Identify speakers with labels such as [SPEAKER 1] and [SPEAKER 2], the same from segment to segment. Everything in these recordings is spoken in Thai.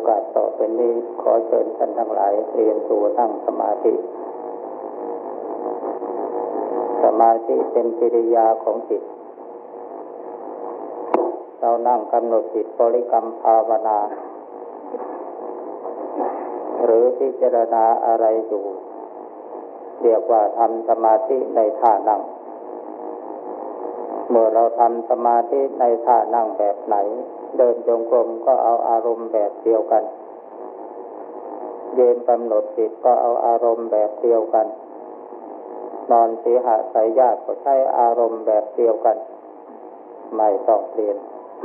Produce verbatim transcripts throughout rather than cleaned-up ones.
[SPEAKER 1] กาสต่อไปนี้ขอเชิญท่านทั้งหลายเตรียมตัวนั่งสมาธิสมาธิเป็นกิริยาของจิตเรานั่งกำหนดจิตบริกรรมภาวนาหรือพิจารณาอะไรอยู่เรียกว่าทำสมาธิในท่านั่งเมื่อเราทำสมาธิในท่านั่งแบบไหนเดินจงกรมก็เอาอารมณ์แบบเดียวกันยืนกำหนดจิตก็เอาอารมณ์แบบเดียวกันนอนสีหสายญาติก็ใช้อารมณ์แบบเดียวกันไม่ต้องเปลี่ยน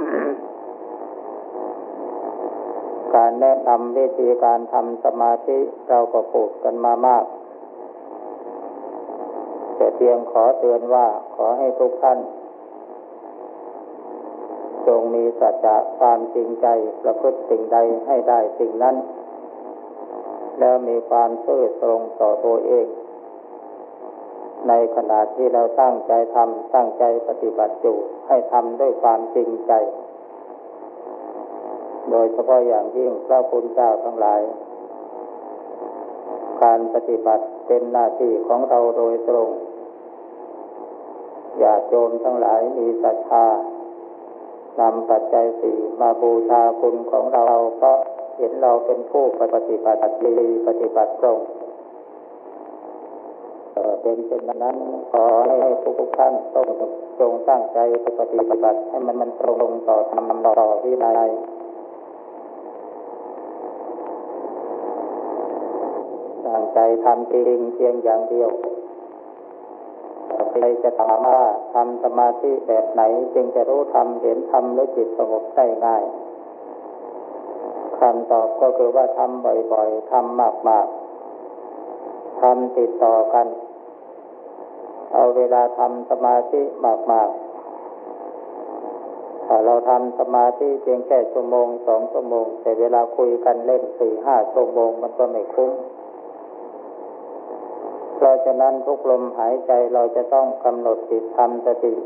[SPEAKER 1] การแนะนำวิธีการทำสมาธิเราก็พูดกันมามากแต่เพียงขอเตือนว่าขอให้ทุกท่านจงมีสัจจะความจริงใจประพฤติสิ่งใดให้ได้สิ่งนั้นแล้วมีความซื่อตรงต่อตัวเองในขณะที่เราตั้งใจทำตั้งใจปฏิบัติอยู่ให้ทำด้วยความจริงใจโดยเฉพาะอย่างยิ่งพระพุทธเจ้าทั้งหลายการปฏิบัติเป็นหน้าที่ของเราโดยตรงญาติโยมทั้งหลายมีศรัทธานำปัจจัยสี่มาบูชาคุณของเราเพราะเห็นเราเป็นผู้ปฏิบัติดีปฏิบัติตรงเป็นเช่นนั้นขอให้ทุกท่านต้องจงตั้งใจปฏิบัติให้มันมันตรงต่อธรรมต่อวินัยตั้งใจทำจริงเพียงอย่างเดียวใครจะถามว่าทำสมาธิแบบไหนจึงจะรู้ธรรมเห็นธรรมและจิตสงบได้ง่ายคำตอบก็คือว่าทำบ่อยๆทำมากๆทำติดต่อกันเอาเวลาทำสมาธิมากๆถ้าเราทำสมาธิเพียงแค่ชั่วโมงสองชั่วโมงแต่เวลาคุยกันเล่นสี่ห้าชั่วโมงมันก็ไม่คุ้มเพราะฉะนั้นทุกลมหายใจเราจะต้องกำหนดจิตทำสติ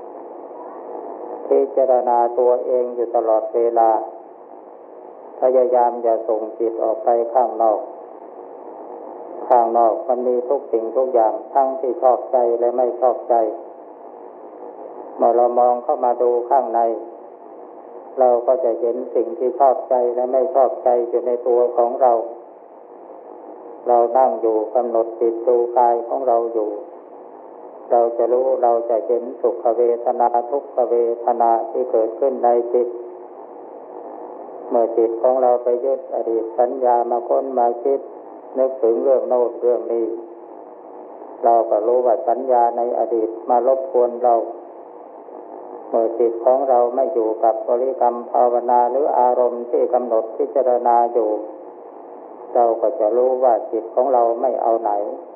[SPEAKER 1] พิจารณาตัวเองอยู่ตลอดเวลาพยายามอย่าส่งจิตออกไปข้างนอกข้างนอกมันมีทุกสิ่งทุกอย่างทั้งที่ชอบใจและไม่ชอบใจเมื่อเรามองเข้ามาดูข้างในเราก็จะเห็นสิ่งที่ชอบใจและไม่ชอบใจอยู่ในตัวของเราเรานั่งอยู่กำหนดจิตดูกายของเราอยู่เราจะรู้เราจะเห็นสุขเวทนาทุกขเวทนาที่เกิดขึ้นในจิตเมื่อจิตของเราไปยึดอดีตสัญญามาค้นมาคิดนึกถึงเรื่องโน้นเรื่องนี้เราก็รู้ว่าสัญญาในอดีตมารบกวนเราเมื่อจิตของเราไม่อยู่กับบริกรรมภาวนาหรืออารมณ์ที่กำหนดพิจารณาอยู่เราก็จะรู้ว่าจิตของเราไม่เอาไหน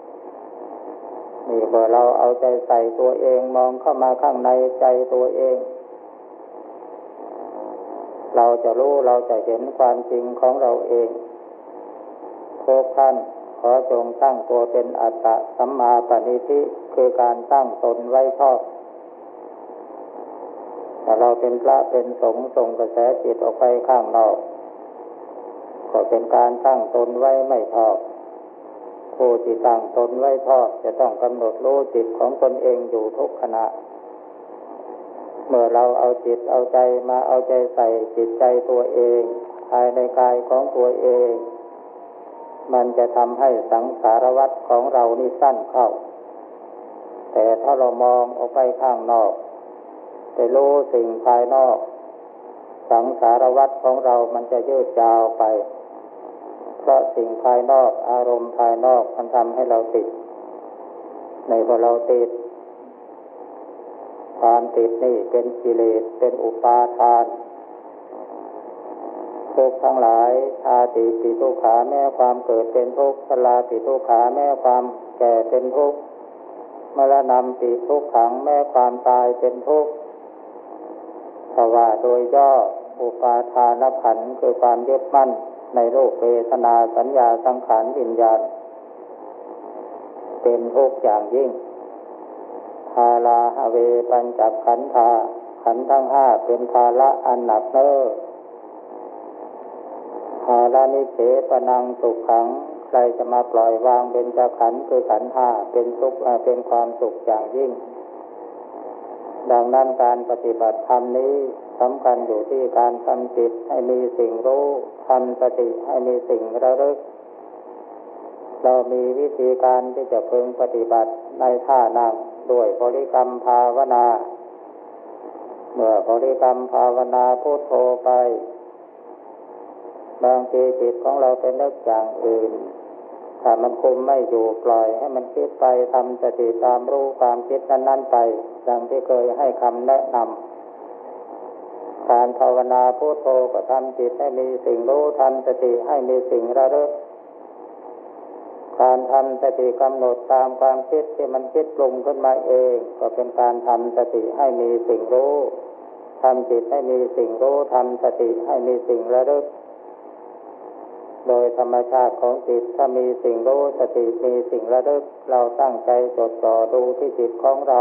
[SPEAKER 1] นี่เมื่อเราเอาใจใส่ตัวเองมองเข้ามาข้างในใจตัวเองเราจะรู้เราจะเห็นความจริงของเราเองทุกท่านขอจงตั้งตัวเป็นอัตตะสัมมาปณิธิคือการตั้งตนไว้ชอบแต่เราเป็นพระเป็นสงฆ์ส่งกระแสจิตออกไปข้างนอกก็เป็นการตั้งตนไว้ไม่ชอบผู้ที่ตั้งตนไว้ชอบจะต้องกำหนดรู้จิตของตนเองอยู่ทุกขณะเมื่อเราเอาจิตเอาใจมาเอาใจใส่จิตใจตัวเองภายในกายของตัวเองมันจะทำให้สังสารวัฏของเรานี่สั้นเข้าแต่ถ้าเรามองออกไปข้างนอกไปรู้สิ่งภายนอกสังสารวัฏของเรามันจะยืดยาวไปเพราะสิ่งภายนอกอารมณ์ภายนอกมันทำให้เราติดในพอเราติดความติดนี่เป็นกิเลสเป็นอุปาทานทุกข์ทั้งหลายชาติปิทุกขาแม้ความเกิดเป็นทุกข์ชราปิทุกขาแม้ความแก่เป็นทุกข์มรณะปิทุกขังแม้ความตายเป็นทุกข์เพราะว่าโดยย่ออุปาทานขันธ์คือความยึดมั่นในรูปเวทนาสัญญาสังขารวิญญาณเป็นทุกข์อย่างยิ่งภาราหเวปัญจขันธาขันธ์ทั้งห้าเป็นภาระอันหนักเน้อภอาลานิเสปนังสุขขังใครจะมาปล่อยวางเบญจขันธ์คือขันธ์ห้าเป็นสุขเป็นความสุขอย่างยิ่งดังนั้นการปฏิบัติธรรมนี้สำคัญอยู่ที่การทำจิตให้มีสิ่งรู้ทำสติให้มีสิ่งระลึกเรามีวิธีการที่จะพึงปฏิบัติในท่านั่งด้วยบริกรรมภาวนาเมื่อบริกรรมภาวนาพุทโธไปบางทีจิตของเราไปนึกอย่างอื่นถ้ามันคุมไม่อยู่ปล่อยให้มันคิดไปทำสติตามรู้ความคิดนั้นๆไปดังที่เคยให้คำแนะนำการภาวนาพุทโธก็ทำจิตให้มีสิ่งรู้ทำสติให้มีสิ่งระลึกการทำสติกำหนดตามความคิดที่มันคิดปรุงขึ้นมาเองก็เป็นการทำสติให้มีสิ่งรู้ทำจิตให้มีสิ่งรู้ทำสติให้มีสิ่งระลึกโดยธรรมชาติของจิตถ้ามีสิ่งรู้สติมีสิ่งระลึกเราตั้งใจจดจ่อดูที่จิตของเรา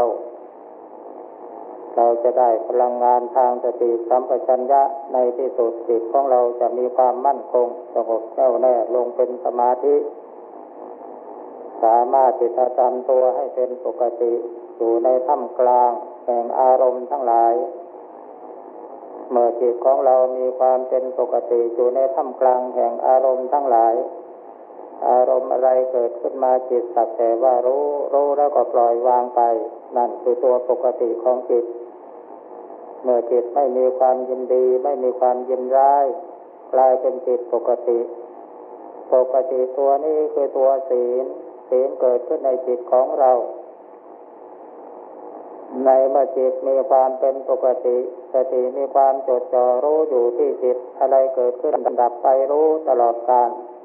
[SPEAKER 1] เราจะได้พลังงานทางสติสัมปชัญญะในที่สุดจิตของเราจะมีความมั่นคงสงบแน่วแน่ลงเป็นสมาธิสามารถที่จะทำตัวให้เป็นปกติอยู่ในท่ามกลางแห่งอารมณ์ทั้งหลายเมื่อจิตของเรามีความเป็นปกติอยู่ในท่ามกลางแห่งอารมณ์ทั้งหลายอารมณ์อะไรเกิดขึ้นมาจิตสักแต่ว่ารู้รู้แล้วก็ปล่อยวางไปนั่นคือตัวปกติของจิตเมื่อจิตไม่มีความยินดีไม่มีความยินร้ายกลายเป็นจิตปกติปกติตัวนี้คือตัวศีลศีลเกิดขึ้นในจิตของเราในเมื่อจิตมีความเป็นปกติสติมีความจดจ่อรู้อยู่ที่จิตอะไรเกิดขึ้นดับไปรู้ตลอดกาล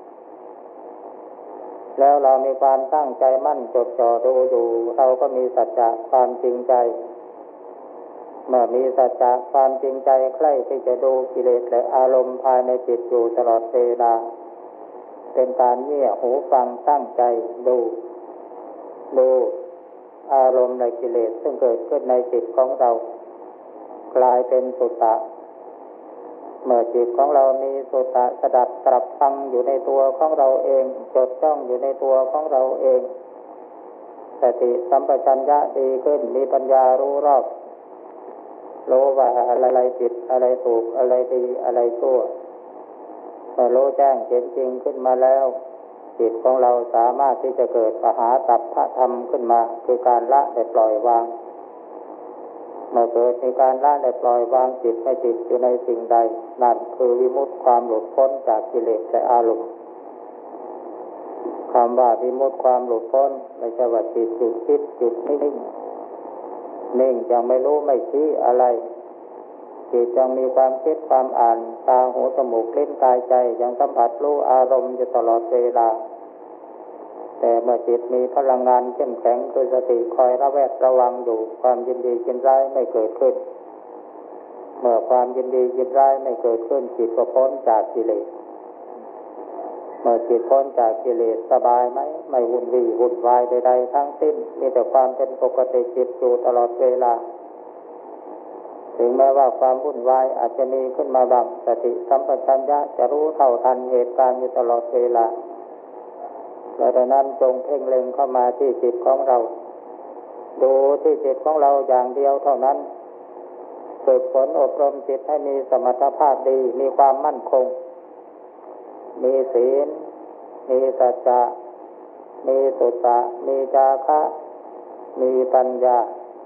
[SPEAKER 1] แล้วเรามีความตั้งใจมั่นจดจ่อดูอยู่เราก็มีสัจจะความจริงใจเมื่อมีสัจจะความจริงใจใคร่ที่จะดูกิเลสและอารมณ์ภายในจิตอยู่ตลอดเวลาเป็นการเงี่ยหูฟังตั้งใจดูดูอารมณ์และกิเลสซึ่งเกิดขึ้นในจิตของเรากลายเป็นสุตตะเมื่อจิตของเรามีสุตตะสดับตรับฟังอยู่ในตัวของเราเองจดจ้องอยู่ในตัวของเราเองสติสัมปชัญญะดีขึ้นมีปัญญารู้รอบรู้ว่าอะไรผิดอะไรถูกอะไรดีอะไรชั่วเมื่อรู้แจ้งเห็นจริงขึ้นมาแล้วจิตของเราสามารถที่จะเกิดปหาตัพพธรรมขึ้นมาคือการละและปล่อยวางเมื่อเกิดมีการละและปล่อยวางจิตให้จิตอยู่ในสิ่งใดนั่นคือวิมุตติความหลุดพ้นจากกิเลสและอารมณ์คำว่าวิมุตติความหลุดพ้นไม่ใช่ว่าจิตหยุดคิดหยุดนิ่งนิ่งยังไม่รู้ไม่ชี้อะไรจิตยังมีความคิดความอ่านตาหูจมูกลิ้นกายใจยังสัมผัสรู้อารมณ์อยู่ตลอดเวลาแต่เมื่อจิตมีพลังงานเข้มแข็งคือสติคอยระแวดระวังอยู่ความยินดียินร้ายไม่เกิดขึ้นเมื่อความยินดียินร้ายไม่เกิดขึ้นจิตก็พ้นจากกิเลสเมื่อจิตพ้นจากกิเลสสบายไหมไม่วุ่นวี่วุ่นวายใดๆทั้งสิ้นมีแต่ความเป็นปกติจิตอยู่ตลอดเวลาถึงแม้ว่าความวุ่นวายอาจจะมีขึ้นมาบ้างสติสัมปชัญญะจะรู้เท่าทันเหตุการณ์อยู่ตลอดเวลาดังนั้นจงเพ่งเล็งเข้ามาที่จิตของเราดูที่จิตของเราอย่างเดียวเท่านั้นฝึกฝนอบรมจิตให้มีสมรรถภาพดีมีความมั่นคงมีศีลมีสัจจะมีสุตตะมีจาคะมีปัญญา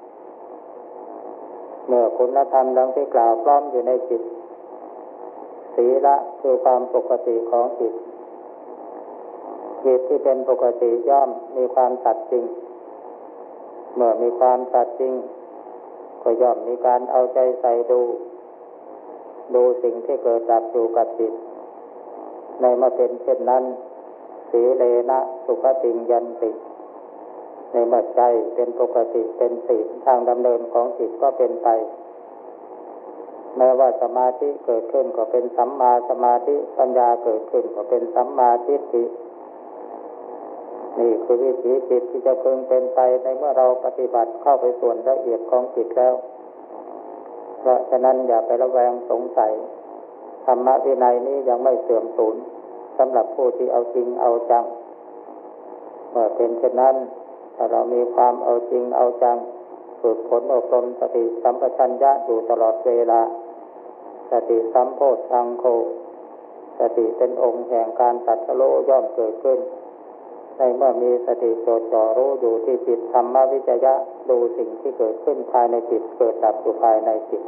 [SPEAKER 1] เมื่อคุณธรรมดังที่กล่าวพร้อมอยู่ในจิตศีละคือความปกติของจิตจิตที่เป็นปกติย่อมมีความสัตย์จริงเมื่อมีความสัตย์จริงก็ย่อมมีการเอาใจใส่ดูดูสิ่งที่เกิดดับอยู่กับจิตในเมื่อเป็นเช่นนั้นสีเลนะสุขติงยันติในเมื่อใจเป็นปกติเป็นศีลทางดำเนินของจิตก็เป็นไปแม้ว่าสมาธิเกิดขึ้นก็เป็นสัมมาสมาธิปัญญาเกิดขึ้นก็เป็นสัมมาทิฏฐินี่คือวิถีจิตที่จะพึงเป็นไปในเมื่อเราปฏิบัติเข้าไปส่วนละเอียดของจิตแล้วเพราะฉะนั้นอย่าไประแวงสงสัยธรรมวินัยนี้ยังไม่เสื่อมสูญสำหรับผู้ที่เอาจริงเอาจังเมื่อเป็นเช่นนั้นถ้าเรามีความเอาจริงเอาจังฝึกฝนอบรมสติสัมปชัญญะอยู่ตลอดเวลาสติสัมโพชฌังโฆสติเป็นองค์แห่งการตรัสรู้ย่อมเกิดขึ้นในเมื่อมีสติจดจ่อรู้อยู่ที่จิตธรรมวิจยะดูสิ่งที่เกิดขึ้นภายในจิตเกิดดับอยู่ภายในจิต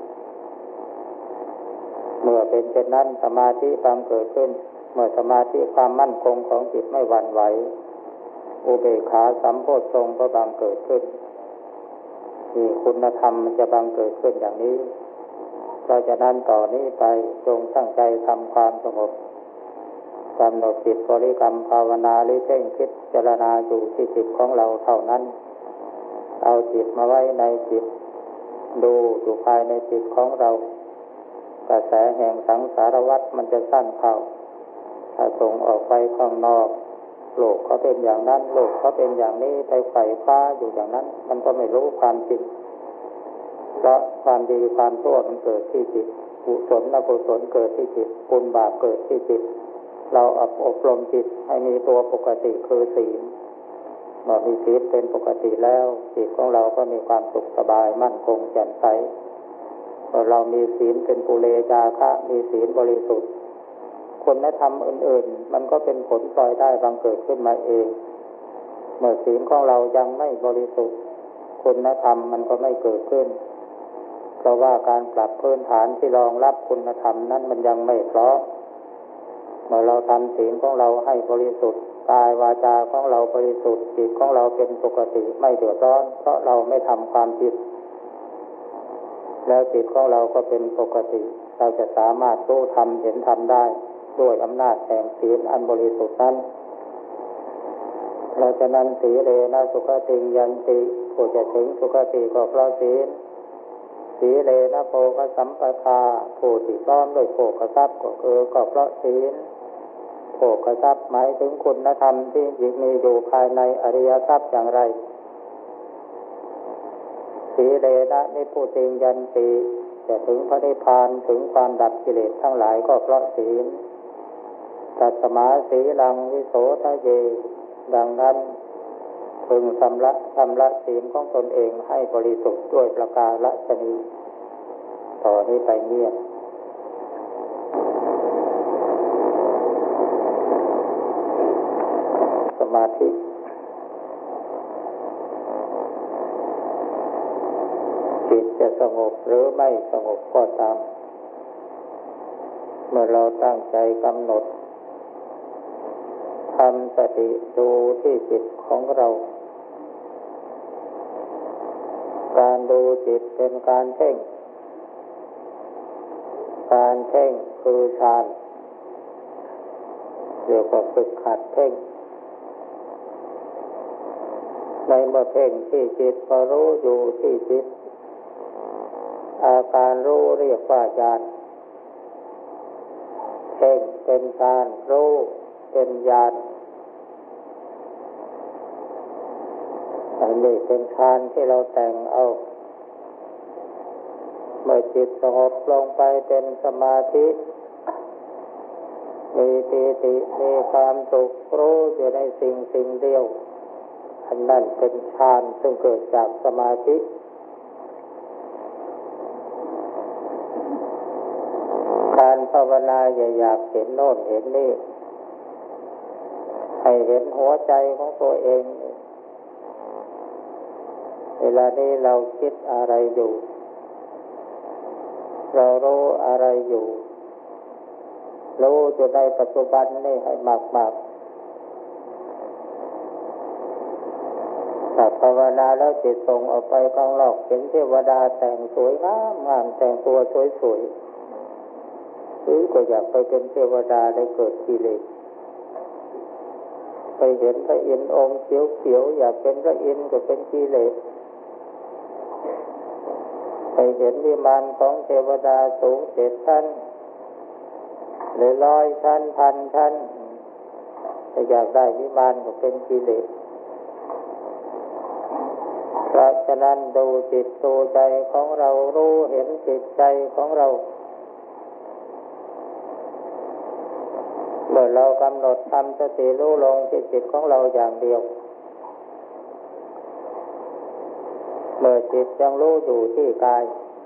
[SPEAKER 1] เมื่อเป็นเช่นนั้นสมาธิบังเกิดขึ้นเมื่อสมาธิความมั่นคงของจิตไม่หวั่นไหวอุเบกขาสัมโพชฌงค์ก็บังเกิดขึ้นมีคุณธรรมมันจะบังเกิดขึ้นอย่างนี้เพราะฉะนั้นต่อนี้ไปจงตั้งใจทำความสงบกำหนดจิตบริกรรมภาวนาหรือเพ่งพิจารณาอยู่ที่จิตของเราเท่านั้นเอาจิตมาไว้ในจิตดูอยู่ภายในจิตของเรากระแสแห่งสังสารวัฏมันจะสั้นเข้าถ้าส่งออกไปข้างนอกโลกเขาเป็นอย่างนั้นโลกเขาเป็นอย่างนี้ไปไขว่คว้าอยู่อย่างนั้นมันก็ไม่รู้ความจริงเพราะความดีความชั่วมันเกิดที่จิตกุศลอกุศลเกิดที่จิตบุญบาปเกิดที่จิตเราอบรมจิตให้มีตัวปกติคือศีลเมื่อมีศีลเป็นปกติแล้วจิตของเราก็มีความสุขสบายมั่นคงแจ่มใสเมื่อเรามีศีลเป็นปุเรจาคะมีศีลบริสุทธิ์คุณธรรมอื่นๆมันก็เป็นผลพลอยได้บังเกิดขึ้นมาเองเมื่อศีลของเรายังไม่บริสุทธิ์คุณธรรมมันก็ไม่เกิดขึ้นเพราะว่าการปรับพื้นฐานที่รองรับคุณธรรมนั้นมันยังไม่พร้อมเมื่อเราทำศีลของเราให้บริสุทธิ์กายวาจาของเราบริสุทธิ์จิตของเราเป็นปกติไม่เดือดร้อนเพราะเราไม่ทำความผิดแล้วจิตของเราก็เป็นปกติเราจะสามารถรู้ธรรมเห็นธรรมได้ด้วยอำนาจแห่งศีลอันบริสุทธิ์นั้นเราจะนั้นสีเลนะสุขติยันติผู้จะถึงสุขติก็เพราะศีลสีเลนะโภคสัมปทาผู้ที่พร้อมด้วยโภคทรัพย์ก็คือก็เพราะศีลโภคทรัพย์หมายถึงคุณธรรมที่มีอยู่ภายในอริยทรัพย์อย่างไรสีเลนะนิพพุติยันติจะถึงพระนิพพานถึงความดับกิเลสทั้งหลายก็เพราะศีลตัสมาสีลังวิโสทะเยดังนั้นพึงชำระชำระศีลของตนเองให้บริสุทธิ์ด้วยประการฉนี้ต่อนี้ไปเงียบสมาธิจิตจะสงบหรือไม่สงบก็ตามเมื่อเราตั้งใจกำหนดทำสติดูที่จิตของเราการดูจิตเป็นการเพ่งการเพ่งคือฌานเรียกว่าฝึกหัดเพ่งในเมื่อเพ่งที่จิตก็รู้อยู่ที่จิตอาการรู้เรียกว่าฌานเพ่งเป็นฌานรู้เป็นญาณอันนี้เป็นฌานที่เราแต่งเอาเมื่อจิตสงบลงไปเป็นสมาธิมีปีติมีความสุขรู้อยู่ในสิ่งสิ่งเดียวอันนั้นเป็นฌานซึ่งเกิดจากสมาธิการภาวนาอย่าอยากเห็นโน่นเห็นนี่ให้เห็นหัวใจของตัวเองเวลานี้เราคิดอะไรอยู่เรารู้อะไรอยู่รู้อยู่ในปัจจุบันนี่ให้มากๆถ้าภาวนาแล้วจิตส่งออกไปข้างนอกเห็นเทวดาแต่งสวยงามงามแต่งตัวสวยๆหรือก็อยากไปเป็นเทวดาได้เกิดกิเลสไปเห็นพระอินทร์องค์เขียวๆอยากเป็นพระอินทร์ก็เป็นกิเลสไปเห็นวิมานของเทวดาสูงเจ็ดชั้นหรือร้อยชั้นพันชั้นถ้าอยากได้วิมานก็เป็นกิเลสเพราะฉะนั้นดูจิตดูใจของเรารู้เห็นจิตใจของเราเมื่อเรากำหนดทำสติรู้ลงที่จิตของเราอย่างเดียวเมื่อจิตยังรู้อยู่ที่กาย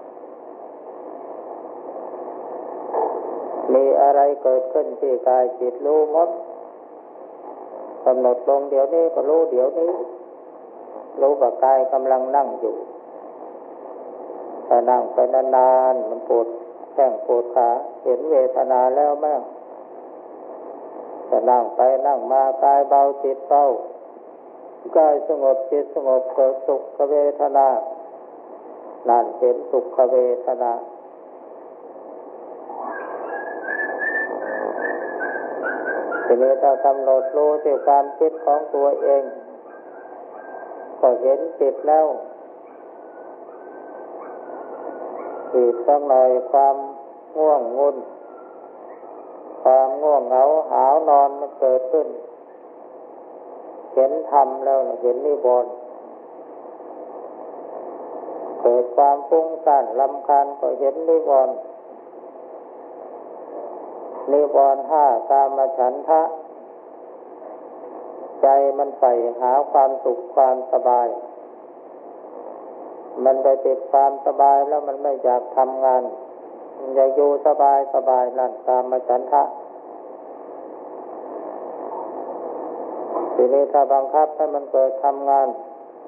[SPEAKER 1] มีอะไรเกิดขึ้นที่กายจิตรู้หมดกำหนดลงเดี๋ยวนี้ก็รู้เดี๋ยวนี้รู้ว่ากายกำลังนั่งอยู่ถ้านั่งไปนานๆมันปวดแข้งปวดขาเห็นเวทนาแล้วแม่งจะนั่งไปนั่งมากายเบาจิตเบากายสงบจิตสงบเกิดสุขเวทนานั่นเป็นสุขเวทนาทีนี้ถ้ากำหนดรู้ที่ความคิดของตัวเองก็เห็นจิตแล้วอีกสักหน่อยความง่วงงุนความง่วงเหงาหาวนอนมันเกิดขึ้นเห็นธรรมแล้วเห็นนิวรณ์เกิดความฟุ้งซ่านรำคาญก็เห็นนิวรณ์นิวรณ์ห้ากามฉันทะใจมันใฝ่หาความสุขความสบายมันไปติดความสบายแล้วมันไม่อยากทำงานมันอยากอยู่สบายสบายนั่นกามฉันทะทีนี้ถ้าบังคับให้มันเกิดทำงาน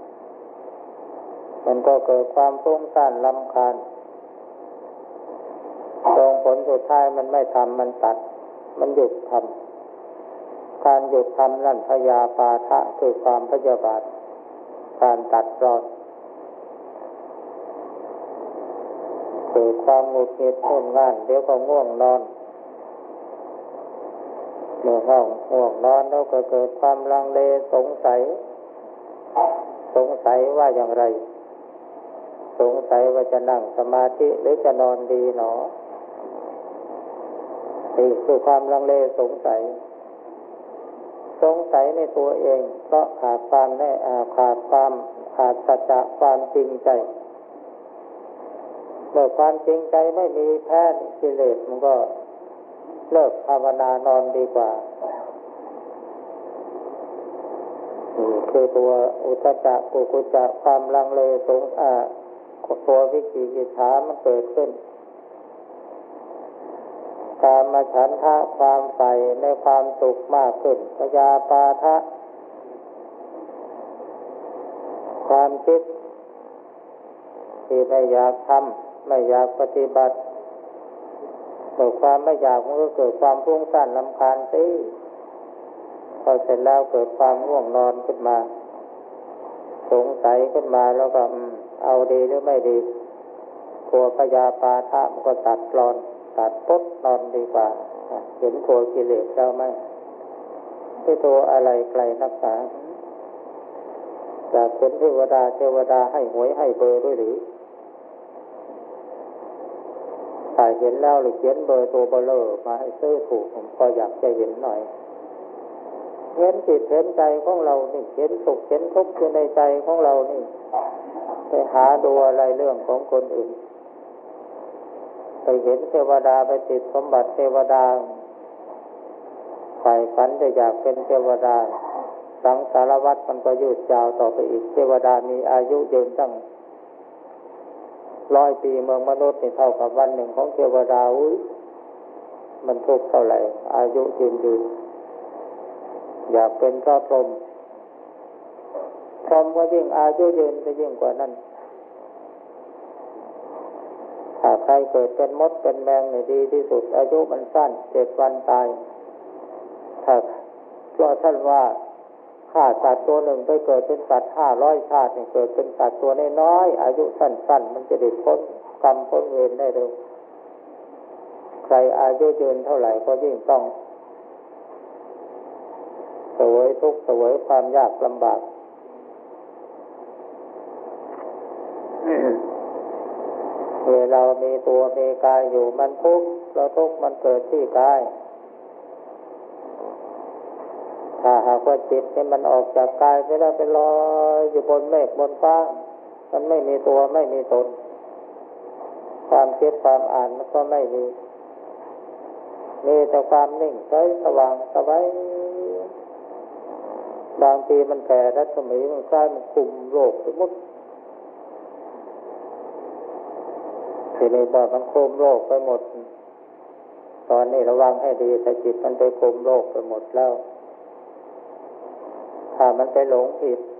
[SPEAKER 1] มันก็เกิดความฟุ้งซ่านรำคาญตรงผลสุดท้ายมันไม่ทำมันตัดมันหยุดทำการหยุดทำนั่นพยาปาทะคือความพยาบาทการตัดรอนเกิดความหงุดหงิดง่วงง่านเดี๋ยวก็ง่วงนอนเมื่อง่วงง่วงนอนแล้วก็เกิดความลังเลสงสัยสงสัยว่าอย่างไรสงสัยว่าจะนั่งสมาธิหรือจะนอนดีหนอนี่คือความลังเลสงสัยสงสัยในตัวเองเพราะขาดความแน่ขาดความขาดสัจจะความจริงใจเมื่อความจริงใจไม่มีแพ้กิเลสมันก็เลิกภาวนานอนดีกว่านี่คือตัวอุทธัจจะกุกุจจะความลังเลสงอ่าตัววิจิกิจฉามันเกิดขึ้นกามฉันทะความใฝ่ในความสุขมากขึ้นพยาปาทะความคิดที่ไม่อยากทำไม่อยากปฏิบัติเมื่อความไม่อยากมันก็เกิดความฟุ้งซ่านรำคาญสิพอเสร็จแล้วเกิดความง่วงนอนขึ้นมาสงสัยขึ้นมาแล้วก็เอาดีหรือไม่ดีตัวพยาปาทะมันก็ตัดรอนตัดปุ๊บนอนดีกว่าเห็นตัวกิเลสแล้วไหมที่ตัวอะไรไกลนักหนาจากเห็นเทวดาเทวดาให้หวยให้เบอร์ด้วยหรือถ้าเห็นแล้วหรือเขียนเบอร์ตัวเบลอมาให้ซื้อถูกผมก็อยากจะเห็นหน่อยเห็นจิตเห็นใจของเรานี่เห็นสุขเห็นทุกข์อยู่ในใจของเรานี่ไปหาดูอะไรเรื่องของคนอื่นไปเห็นเทวดาไปติดสมบัติเทวดาใฝ่ฝันจะอยากเป็นเทวดาสังสารวัฏมันก็ยืดยาวต่อไปอีกเทวดามีอายุยืนตั้งร้อยปีเมืองมนุษย์นี่เท่ากับวันหนึ่งของเทวดาอุ้ยมันทุกข์เท่าไหร่อายุยืนยืนอยากเป็นพระพรหมพรหมก็ยิ่งอายุยืนจะยิ่งกว่านั้นถ้าใครเกิดเป็นมดเป็นแมงเนี่ยดีที่สุดอายุมันสั้นเจ็ดวันตายถ้าเพราะท่านว่าฆ่าสัตว์ตัวหนึ่งไปเกิดเป็นสัตว์ห้าร้อยชาติเนี่ยเกิดเป็นสัตว์ตัวน้อยๆอายุสั้นๆมันจะได้พ้นกรรมพ้นเวรได้เร็วใครอายุยืนเท่าไหร่ก็ยิ่งต้องเสวยทุกข์เสวยความยากลำบากเมื่อเรามีตัวมีกายอยู่มันทุกข์เราทุกข์มันเกิดที่กายถ้าหากว่าจิตนี่มันออกจากกายไปแล้วไปลอยอยู่บนเมฆบนฟ้ามันไม่มีตัวไม่มีตนความคิดความอ่านมันก็ไม่มีมีแต่ความนิ่งใสสว่างสบายบางทีมันแผ่รัศมีมันคล้ายมันคุมโลกไปหมดทีนี้พอมันคุมโลกไปหมดตอนนี้ระวังให้ดีแต่จิตมันไปคุมโลกไปหมดแล้วถ้ามันไปหลงผิด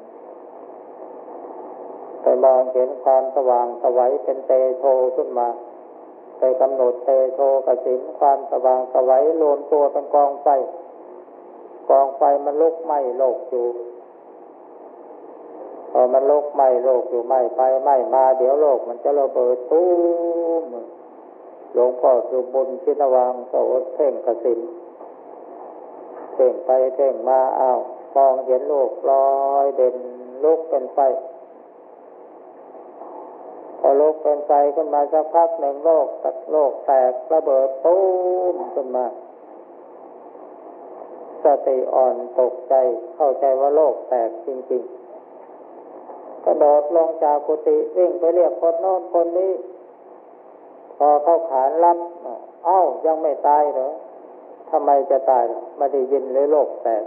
[SPEAKER 1] ไปมองเห็นความสว่างสวัยเป็นเตโชขึ้นมาไปกำหนดเตโชกสิณความสว่างสวัยรวมตัวเป็นกองไฟกองไฟมันลุกไหม้โลกอยู่พอมันลุกไหม้โลกอยู่ไหม้ไปไหม้มาเดี๋ยวโลกมันจะระเบิดตู้มหลวงพ่อสุบุญชินวังก็อดเพ่งกสิณเพ่งไปเพ่งมาอ้าวมองเห็นโลกลอยเด่นลุกเป็นไฟพอลุกเป็นไฟขึ้นมาสักพักหนึ่งโลกตัดโลกแตกระเบิดตู้มขึ้นมาสติอ่อนตกใจเข้าใจว่าโลกแตกจริงๆกระโดดลงจากกุฏิวิ่งไปเรียกคนโน้นคนนี้พอเข้าขานรับเอ้ายังไม่ตายเหรอทำไมจะตายไม่ได้ยินเลยโลกแตก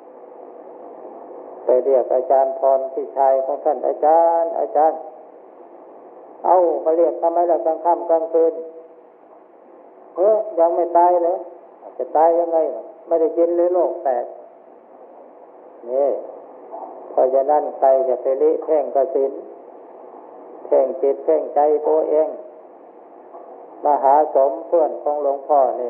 [SPEAKER 1] ไปเรียกอาจารย์พรพี่ชายของท่านอาจารย์อาจารย์เอ้ามาเรียกทำไมล่ะกลางค่ำกลางคืนเฮ้ยยังไม่ตายเหรอจะตายยังไงไม่ได้ยินเลยโลกแตกนี่เพราะฉะนั้นใครจะไปลิเพ่งกสิณเพ่งจิตเพ่งใจตัวเองมหาสมเพื่อนของหลวงพ่อนี่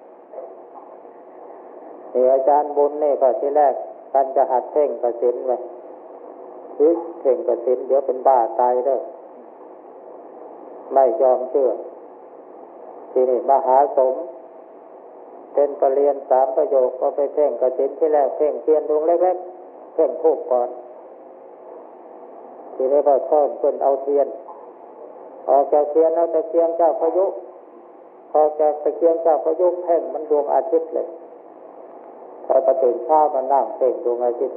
[SPEAKER 1] นี่อาจารย์บุญนี่ก็ที่แรกท่านจะหัดเพ่งกสิณไว้คือเพ่งกสิณเดี๋ยวเป็นบ้าตายเด้อไม่ยอมเชื่อทีนี้มหาสมเป็นปรริญญาสามประโยคก็ไปเพ่งกสิณที่แรกเพ่งเทียนดวงเล็กๆเพ่งธูปก่อนทีนี้ก็เพิ่มขึ้นเอาเทียนออกจากเทียนเอาตะเกียงเจ้าพระยุพอจากตะเกียงเจ้าพระยุเพ่งมันดวงอาทิตย์เลยพอตื่นเช้ามันนั่งเพ่งดวงอาทิตย์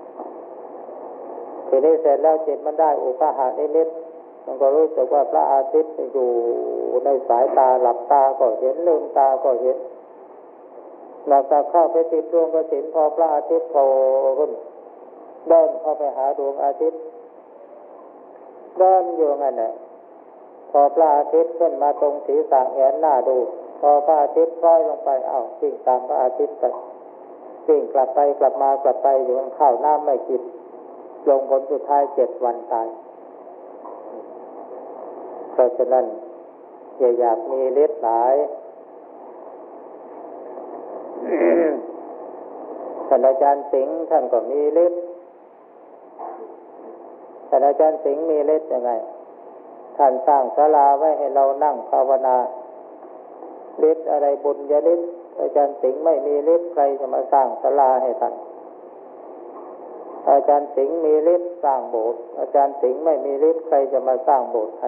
[SPEAKER 1] ทีนี้เสร็จแล้วจิตมันได้อุปาหานิมิตมันก็รู้สึกว่าพระอาทิตย์อยู่ในสายตาหลับตาก็เห็นลืมตาก็เห็นหลับตาเข้าไปติดดวงกสิณพอพระอาทิตย์โผล่ขึ้นเดินเข้าไปหาดวงอาทิตย์เดินอยู่งั้นแหละพอพระอาทิตย์ขึ้นมาตรงศีรษะแงนหน้าดูพอพระอาทิตย์คล้อยลงไปอ้าววิ่งตามพระอาทิตย์ไปวิ่งกลับไปกลับมากลับไปอยู่มันข้าวน้ำไม่กินลงผลสุดท้ายเจ็ดวันตายเพราะฉะนั้นอย่าอยากมีฤทธิ์หลายท่านอาจารย์สิงห์ท่านก็มีฤทธิ์ท่านอาจารย์สิงห์มีฤทธิ์ยังไงท่านสร้างศาลาไว้ให้เรานั่งภาวนาฤทธิ์อะไรบุญญาฤทธิ์อาจารย์สิงห์ไม่มีฤทธิ์ใครจะมาสร้างศาลาให้ท่านอาจารย์สิงห์มีฤทธิ์สร้างโบสถ์อาจารย์สิงห์ไม่มีฤทธิ์ใครจะมาสร้างโบสถ์ให้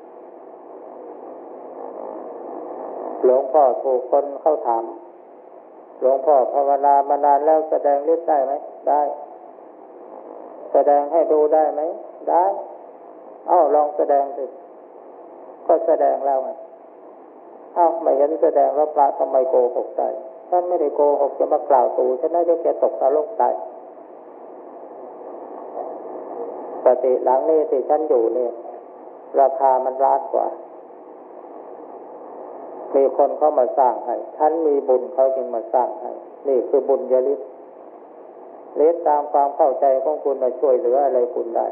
[SPEAKER 1] หลวงพ่อถูกคนเข้าถามหลวงพ่อภาวนามานานแล้วแสดงฤทธิ์ได้ไหมได้แสดงให้ดูได้ไหมได้เอ้าลองแสดงสิก็แสดงแล้วไงเอ้าไม่เห็นแสดงแล้วพระทำไมโกหกได้ท่านไม่ได้โกหกจะมากล่าวตู่ฉันน่าจะแกตกนรกตายปกติหลังนี้ที่ฉันอยู่เนี่ยราคามันล้านกว่ามีคนเข้ามาสร้างให้ท่านมีบุญเขาจึงมาสร้างให้นี่คือบุญญาฤทธิ์ฤทธิ์ตามความเข้าใจของคุณมาช่วยเหลืออะไรคุณได้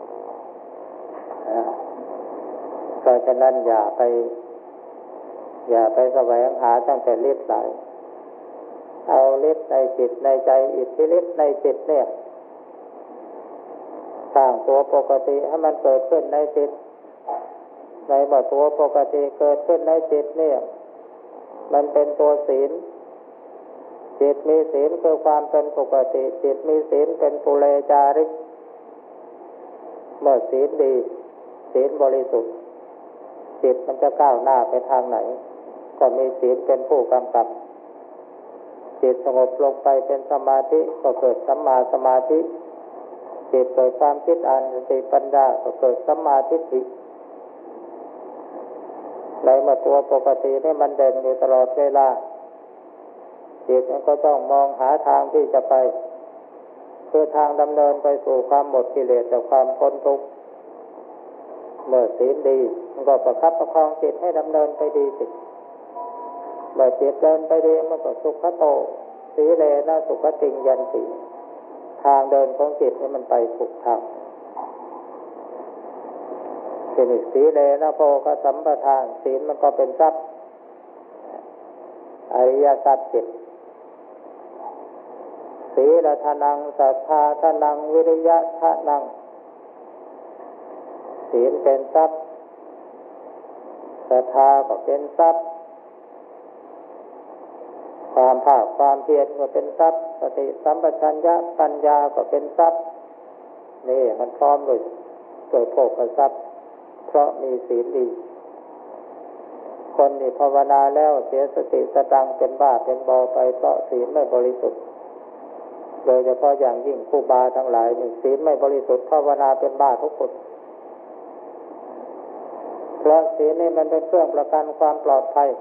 [SPEAKER 1] เพราะฉะนั้นอย่าไปอย่าไปแสวงหาตั้งแต่ฤทธิ์หลายเอาฤทธิ์ในจิตในใจอิทธิฤทธิ์ในจิตเนี่ยสร้างตัวปกติให้มันเกิดขึ้นในจิตในเมื่อตัวปกติเกิดขึ้นในจิตเนี่ยมันเป็นตัวศีลจิตมีศีลคือความเป็นปกติจิตมีศีลเป็นปุเรจาริกเมื่อศีลดีศีลบริสุทธิ์จิตมันจะก้าวหน้าไปทางไหนก็มีศีลเป็นผู้กำกับจิตสงบลงไปเป็นสมาธิก็เกิดสัมมาสมาธิจิตเกิดความคิดอ่านสติปัญญาก็เกิดสัมมาทิฏฐิในเมื่อตัวปกตินี่มันเด่นอยู่ตลอดเวลาจิตมันก็ต้องมองหาทางที่จะไปคือทางดำเนินไปสู่ความหมดกิเลสและความพ้นทุกข์เมื่อศีลดีมันก็ประคับประคองจิตให้ดำเนินไปดีสิเมื่อจิตเดินไปดีมันก็สุขโตสีเลนะสุขติงยันติทางเดินของจิตให้มันไปถูกทางสินิสีเลนะโพคสัมปทานศีลมันก็เป็นทรัพย์อริยทรัพย์จิตศีลทานังศรัทธาทานังวิริยะทานังศีลเป็นทรัพย์ศรัทธาก็เป็นทรัพย์ความภาคความเพียรก็เป็นทรัพย์สติสัมปชัญญะปัญญาก็เป็นทรัพย์นี่มันพร้อมเลยโดยโภคทรัพย์เพราะมีศีลดีคนที่ภาวนาแล้วเสียสติสตังเป็นบ้าเป็นบอไปเพราะศีลไม่บริสุทธิ์โดยเฉพาะอย่างยิ่งครูบาทั้งหลายนี่ศีลไม่บริสุทธิ์ภาวนาเป็นบ้าทุกคนเพราะศีลนี่มันเป็นเครื่องประกันความปลอดภัย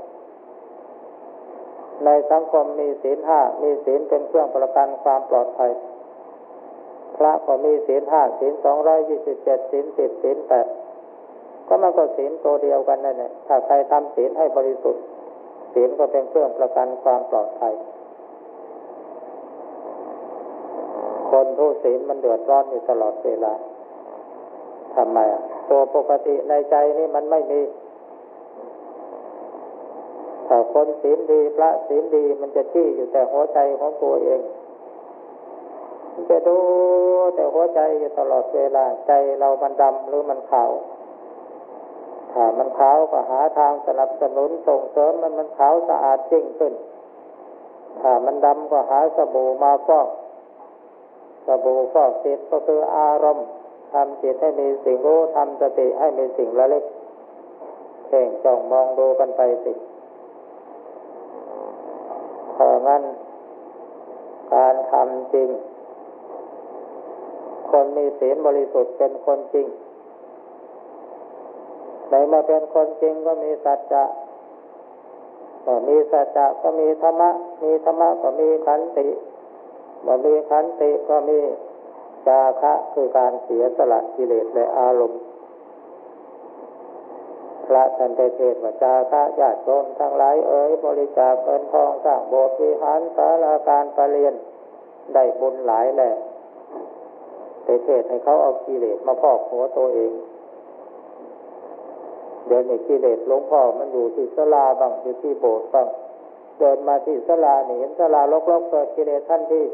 [SPEAKER 1] ในสังคมมีศีลห้ามีศีลเป็นเครื่องประกันความปลอดภัยพระก็มีศีลห้าศีลสองร้อยยี่สิบเจ็ดศีลสิบศีลแปดก็มันก็ศีลตัวเดียวกันนั่นแหละถ้าใครทำศีลให้บริสุทธิ์ศีลก็เป็นเครื่องประกันความปลอดภัยคนทุศีลมันเดือดร้อนอยู่ตลอดเวลาทำไมอ่ะตัวปกติในใจนี่มันไม่มีถ้าคนศีลดีพระศีลดีมันจะจี้อยู่แต่หัวใจของตัวเองมันจะดูแต่หัวใจอยู่ตลอดเวลาใจเรามันดำหรือมันขาวถ้ามันขาวก็หาทางสนับสนุนส่งเสริมมันมันขาวสะอาดยิ่งขึ้นถ้ามันดำก็หาสบู่มาฟอกสบู่ฟอกจิตก็คืออารมณ์ทำจิตให้มีสิ่งรู้ทำสติให้มีสิ่งระลึกเพ่งจ้องมองดูกันไปสิเพราะงั้นการทำจริงคนมีศีลบริสุทธิ์เป็นคนจริงในเมื่อเป็นคนจริงก็มีสัจจะก็มีสัจจะก็มีธรรมะมีธรรมะก็มีขันติเมื่อมีขันติก็มีจาคะคือการเสียสละกิเลสและอารมณ์พระท่านได้เทศน์ว่าจาคะญาติโยมทั้งหลายเอ๋ยบริจาคเงินทองสร้างโบสถ์วิหารศาลาการประเรียนได้บุญหลายแหละได้เทศน์ให้เขาเอากิเลสมาพอกหัวตัวเองเดินในกิเลสหลวงพ่อมันอยู่ที่ศาลาบ้างอยู่ที่โบสถ์บ้างเดินมาที่ศาลานี่เห็นศาลารกๆเกิดกิเลสทันที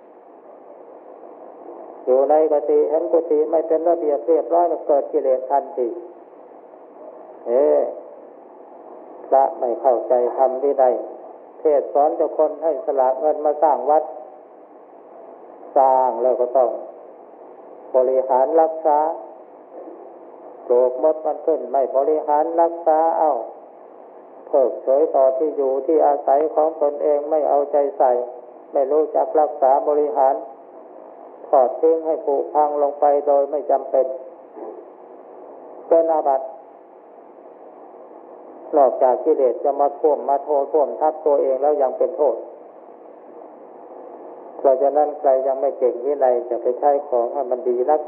[SPEAKER 1] อยู่ในกุฏิเห็นกุฏิไม่เป็นระเบียบเรียบร้อยเกิดกิเลสทันทีเอ๊ะพระไม่เข้าใจธรรมวินัยเทศสอนเจ้าคนให้สละเงินมาสร้างวัดสร้างแล้วก็ต้องบริหารรักษาโรคมดมันขึ้นไม่บริหารรักษาเอ้าเพิกเฉยต่อที่อยู่ที่อาศัยของตนเองไม่เอาใจใส่ไม่รู้จักรักษาบริหารทอดทิ้งให้ผุพังลงไปโดยไม่จำเป็นเป็นอาบัตินอกจากกิเลสจะมาท่วมมาโทษท่วมทับตัวเองแล้วยังเป็นโทษเพราะฉะนั้นใครยังไม่เก่งวินัยจะไปใช้ของให้มันดีนัก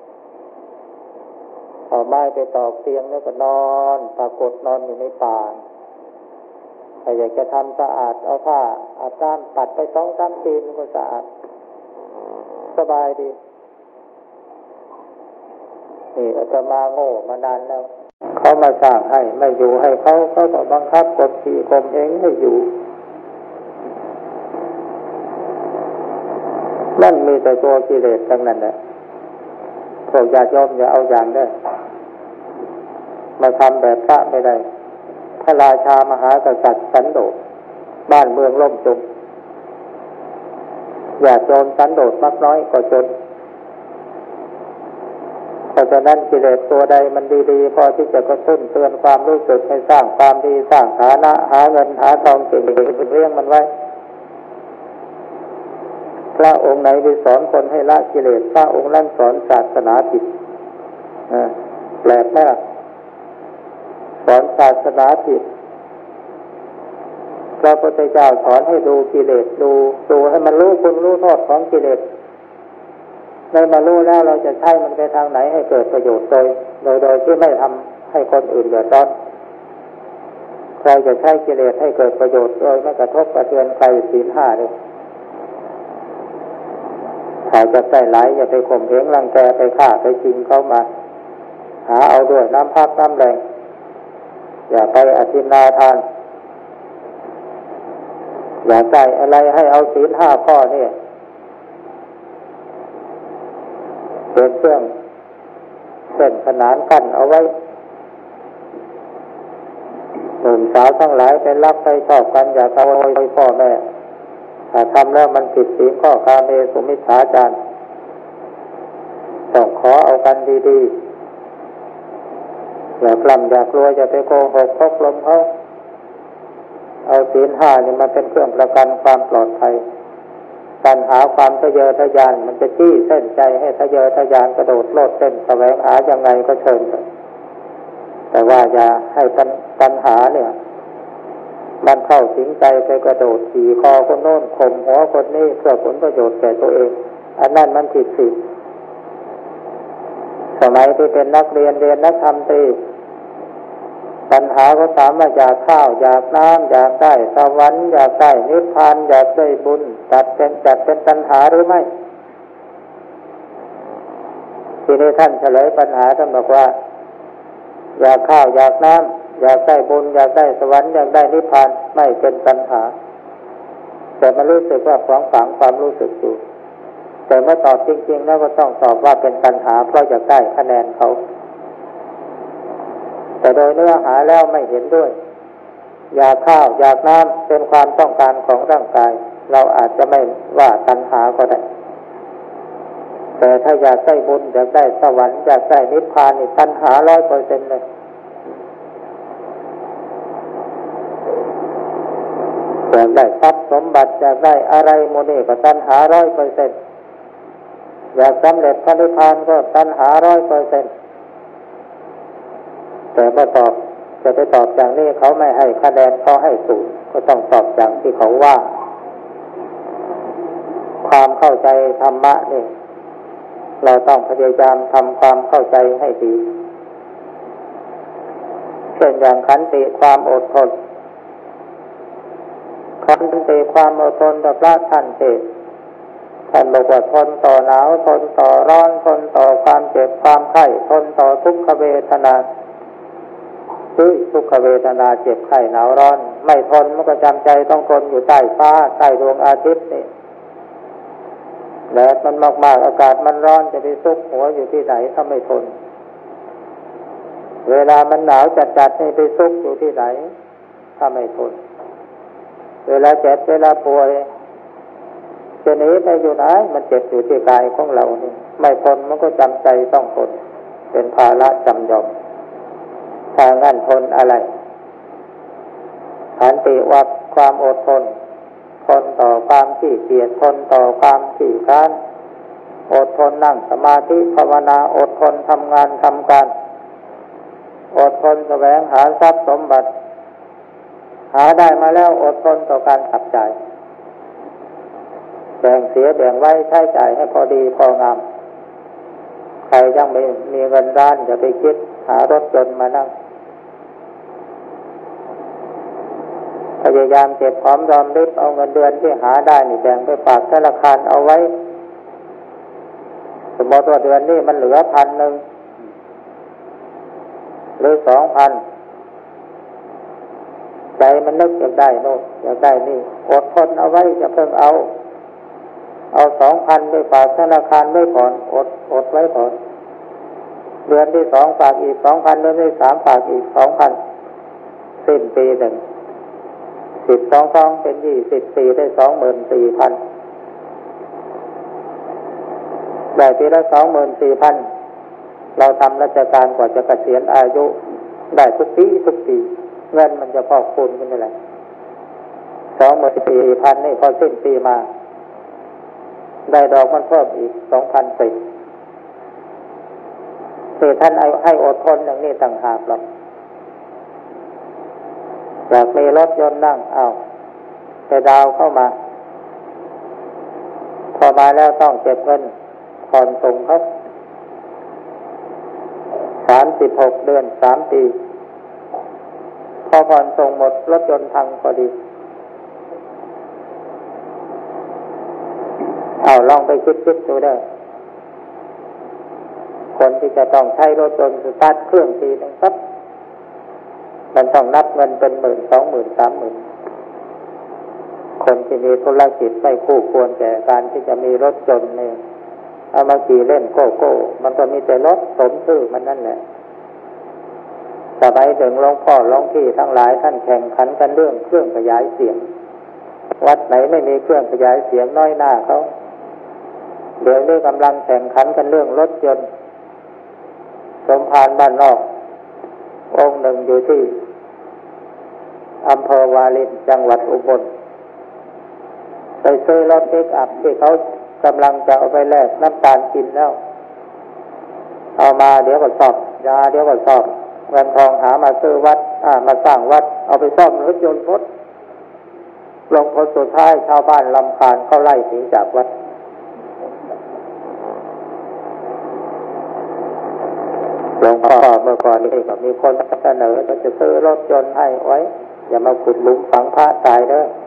[SPEAKER 1] เอาไม้ไปตอกเตียงแล้วก็นอนปรากฏนอนอยู่ในป่าถ้าอยากจะทำสะอาดเอาผ้าอาบน้ำปัดไปสองสามทีมันก็สะอาดสบายดีนี่อาตมาโง่มานานแล้วเขามาสร้างให้ไม่อยู่ให้เขาเขาต้องบังคับกดขี่ข่มเองให้อยู่นั่นมีแต่ตัวกิเลสทั้งนั้นแหละพวกญาติโยมอย่าเอาอย่างได้มาทำแบบพระไม่ได้พระราชามหากษัตริย์สันโดษบ้านเมืองล่มจมญาติโยมสันโดษมากน้อยก็จนเพราะฉะนั้นกิเลสตัวใดมันดีๆพอที่จะกระตุ้นเตือนความรู้สึกให้สร้างความดีสร้างฐานะหาเงินหาทองเก่งๆเลี้ยงมันไว้พระองค์ไหนไปสอนคนให้ละกิเลสพระองค์นั้นสอนศาสนาผิดแปลกไหมล่ะสอนศาสนาผิดพระพุทธเจ้าสอนให้ดูกิเลสดูดูให้มันรู้คุณรู้โทษของกิเลสในมารู้แล้วเราจะใช้มันไปทางไหนให้เกิดประโยชน์โดยโดยโดยที่ไม่ทำให้คนอื่นเดือดร้อนใครจะใช้กิเลสให้เกิดประโยชน์โดยไม่กระทบกระเทือนใครศีลห้าเลยถ้าจะใส่หลายอย่าไปข่มเหงรังแกไปฆ่าไปชิงเข้ามาหาเอาด้วยน้ำพักน้ำแรงอย่าไปอธินาทานอย่าใส่อะไรให้เอาศีลห้าข้อนี่เป็นเครื่องเส้นขนานกั้นเอาไว้หนุ่มสาวทั้งหลายไปรักไปชอบกันอย่าขโมยพ่อแม่ถ้าทำแล้วมันผิดศีลข้อกาเมสุมิจฉาจารต้องขอเอากันดีๆอย่ากลั่มอย่ากลัวอย่าไปโกหกพกลมเขาเอาศีลห้านี่มันเป็นเครื่องประกันความปลอดภัยการหาความทะเยอทะยานมันจะจี้เส้นใจให้ทะเยอทะยานกระโดดโลดเต้นแสวงหายังไงก็เชิญเถอะแต่ว่าอย่าให้ปัญหาเนี่ยมันเข้าสิงใจไปกระโดดขี่คอคนโน้นข่มหัวคนนี้เพื่อผลประโยชน์แก่ตัวเองอันนั้นมันผิดศีลสมัยที่เป็นนักเรียนเรียนนักธรรมตรีปัญหาก็ถามว่าอยากข้าวอยากน้ำอยากได้สวรรค์อยากได้นิพพานอยากได้บุญจัดเป็นจัดเป็นปัญหาหรือไม่ทีนี้ท่านเฉลยปัญหาท่านบอกว่าอยากข้าวอยากน้ำอยากได้บุญอยากได้สวรรค์อยากได้นิพพานไม่เป็นปัญหาแต่มันรู้สึกว่าฝังฝังความรู้สึกอยู่แต่เมื่อตอบจริงๆแล้วก็ต้องตอบว่าเป็นปัญหาเพราะอยากได้คะแนนเขาแต่โดยเนื้อหาแล้วไม่เห็นด้วยอยากข้าวอยากน้ำเป็นความต้องการของร่างกายเราอาจจะไม่ว่าตัณหาก็ได้แต่ถ้าอยากได้บุญอยากได้สวรรค์อยากได้นิพพานนี่ตัณหา ร้อยเปอร์เซ็นต์ เลยอยากได้ทรัพย์สมบัติอยากได้อะไรโมนี่ก็ตัณหา ร้อยเปอร์เซ็นต์ อยากสำเร็จพระนิพพานก็ตัณหา ร้อยเปอร์เซ็นต์ แต่เมื่อตอบจะไปตอบอย่างนี้เขาไม่ให้คะแนนเขาให้ศูนย์ก็ต้องตอบอย่างที่เขาว่าความเข้าใจธรรมะนี่เราต้องพยายามทำความเข้าใจให้ดีเช่นอย่างขันติความอดทนขันติความอดทนต่อพระท่านเทศท่านบอกว่าทนต่อหนาวทนต่อร้อนทนต่อความเจ็บความไข้ทนต่อทุกขเวทนาคือทุกขเวทนาเจ็บไข้หนาวร้อนไม่ทนมันก็จำใจต้องทนอยู่ใต้ฟ้าใต้ดวงอาทิตย์นี่แดดมันมากๆอากาศมันร้อนจะไปซุกหัวอยู่ที่ไหนถ้าไม่ทนเวลามันหนาวจัดๆนี่ไปซุกอยู่ที่ไหนถ้าไม่ทนเวลาเจ็บเวลาป่วยจะหนีไปอยู่ไหนมันเจ็บอยู่ที่กายของเรานี่ไม่ทนมันก็จำใจต้องทนเป็นภาระจำยอมถ้างั้นทนอะไรขันติว่าความอดทนทนต่อความขี้เกียจทนต่อความขี้คร้านอดทนนั่งสมาธิภาวนาอดทนทำงานทำการอดทนแสวงหาทรัพย์สมบัติหาได้มาแล้วอดทนต่อการขับจ่ายแบ่งเสียแบ่งไว้ใช้จ่ายให้พอดีพองามใครยังไม่มีเงินด้านอย่าไปคิดหารถยนต์มานั่งพยายามเก็บหอมรอมริบเอาเงินเดือนที่หาได้นี่แบ่งไปฝากธนาคารเอาไว้สมมติว่าเดือนนี้มันเหลือพันหนึ่งหรือสองพันใจมันนึกอยากได้โน่นอยากได้นี่อดทนเอาไว้อย่าเพิ่งเอาเอาสองพันไปฝากธนาคารไว้ก่อนอดอดไว้ก่อนเดือนที่สองฝากอีกสองพันเดือนที่สามฝากอีกสองพันสิ้นปีหนึ่งสิบสองสองเป็นยี่สิบสี่ได้สองหมื่นสี่พันได้ปีละสองหมื่นสี่พันเราทำราชการกว่าจะเกษียณอายุได้ทุกปีทุกปีเงินมันจะพอกพูนขึ้นไปเลยสองหมื่นสี่พันนี่พอสิ้นปีมาได้ดอกมันเพิ่มอีกสองพันสี่ที่ท่านให้อดทนอย่างนี้ต่างหากหรอกอยากมีรถยนต์นั่งเอาไปดาวเข้ามาพอมาแล้วต้องเก็บเงินผ่อนส่งเขาสามสิบหกเดือนสามปีพอผ่อนส่งหมดรถยนต์พังพอดีเอาลองไปคิดๆดูได้คนที่จะต้องใช้รถยนต์สตาร์ทเครื่องทีนึงปั๊บมันต้องนับเงินเป็นหมื่นสองหมื่นสามหมื่นคนที่มีธุรกิจไม่คู่ควรแก่การที่จะมีรถยนต์เนี่ยเอามาขี่เล่นโก้โก้มันก็มีแต่รถสมชื่อมันนั่นแหละสมัยถึงหลวงพ่อหลวงพี่ทั้งหลายท่านแข่งขันกันเรื่องเครื่องขยายเสียงวัดไหนไม่มีเครื่องขยายเสียงน้อยหน้าเขาเดี๋ยวนี้กำลังแข่งขันกันเรื่องรถยนต์สมภารบ้านนอกองค์หนึ่งอยู่ที่อำเภอวารินจังหวัดอุบลไปซื้อรถเอ็กอัพที่เขากำลังจะเอาไปแลกน้ำตาลกินแล้วเอามาเดี๋ยวก็สอบยาเดี๋ยวก็สอบเงินทองหามาซื้อวัดอ่ามาสร้างวัดเอาไปซ่อมรถยนต์พดลงผลสุดท้ายชาวบ้านรำคาญเขาไล่หนีจากวัดหลวงพ่อเมื่อก่อนนี่ก็มีคนเสนอว่าจะซื้อรถยนต์ให้ไว้อย่ามาขุดหลุมฝังพระตายเด้อ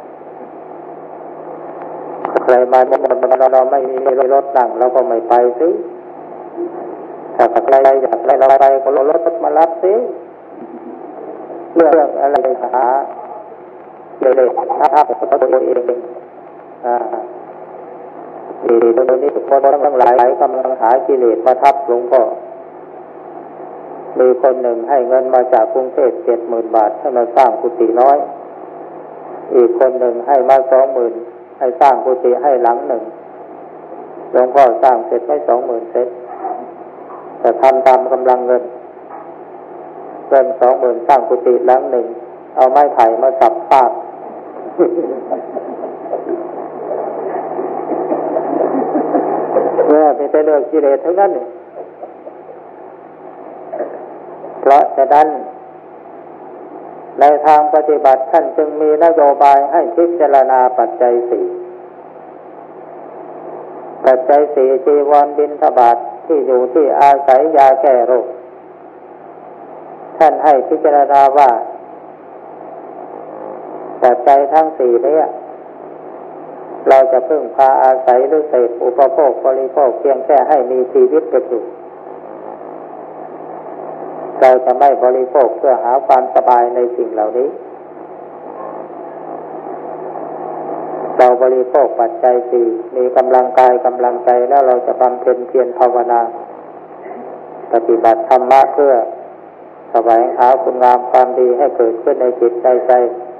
[SPEAKER 1] ใครมาเมื่อเราไม่มีรถนั่งเราก็ไม่ไปสิถ้าใครอยากให้เราไปก็รถมารับสิเรื่องอะไรหาเล็กๆนะครับตัวเองอ่าดีๆตรงนี้ทุกคนทั้งหลายกำลังหากิเลสมาทับหลวงพ่อมีคนหนึ่งให้เงินมาจากกรุงเทพเจ็ดหมื่นบาทให้มาสร้างกุฏิน้อยอีกคนหนึ่งให้มาสองหมื่นให้สร้างกุฏิให้หลังหนึ่งหลวงพ่อสร้างเสร็จไม่สองหมื่นเสร็จแต่ทำตามกำลังเงินเงินสองหมื่นสร้างกุฏิหลังหนึ่งเอาไม้ไผ่มาสับฟาดเนี่ยเป็นแต่เรื่องกิเลสทั้งนั้นเพราะฉะนั้นในทางปฏิบัติท่านจึงมีนโยบายให้พิจารณาปัจจัยสี่ปัจจัยสี่จีวรบิณฑบาตที่อยู่ที่อาศัยยาแก้โรคท่านให้พิจารณาว่าปัจจัยทั้งสี่นี้เราจะพึ่งพาอาศัยหรือเสพอุปโภคบริโภคเพียงแค่ให้มีชีวิตเป็นอยู่เราจะไม่บริโภคเพื่อหาความสบายในสิ่งเหล่านี้เราบริโภคปัจจัยสี่มีกำลังกายกำลังใจแล้วเราจะบำเพ็ญเพียรภาวนาปฏิบัติธรรมะเพื่อแสวงหาคุณงามความดีให้เกิดขึ้นในจิตใจใจ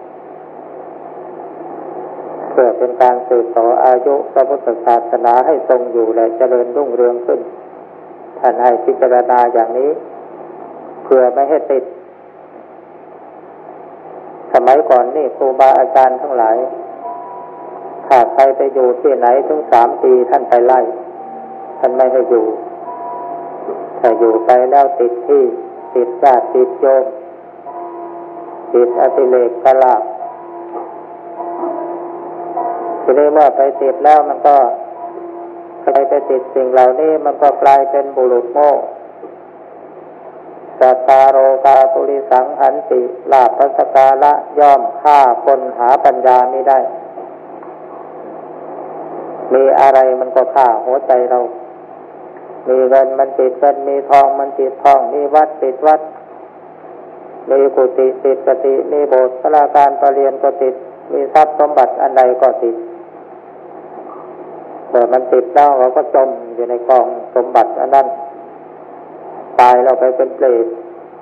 [SPEAKER 1] เพื่อเป็นการสืบต่ออายุพระพุทธศาสนาให้ทรงอยู่และเจริญรุ่งเรืองขึ้นท่านให้พิจารณาอย่างนี้เพื่อไม่ให้ติดสมัยก่อนนี่ครูบาอาจารย์ทั้งหลายถ้าใครไปอยู่ที่ไหนถึงสามปีท่านไปไล่ท่านไม่ให้อยู่ถ้าอยู่ไปแล้วติดที่ติดญาติติดโยมติดอติเลกกลาภทีนี้เมื่อไปติดแล้วมันก็ใครไปติดสิ่งเหล่านี้มันก็กลายเป็นบุรุษโง่สัตตาโรกาปุริสังหันติลาภสการะย่อมฆ่าคนหาปัญญาไม่ได้มีอะไรมันก็ฆ่าหัวใจเรามีเงินมันติดเงินมีทองมันติดทองมีวัดติดวัดมีกุฏิติดกุฏิมีโบสถ์ศาลาการประเรียนก็ติดมีทรัพย์สมบัติอันใดก็ติดแต่มันติดแล้วเราก็จมอยู่ในกองสมบัติอันนั้นตายเราไปเป็นเปรต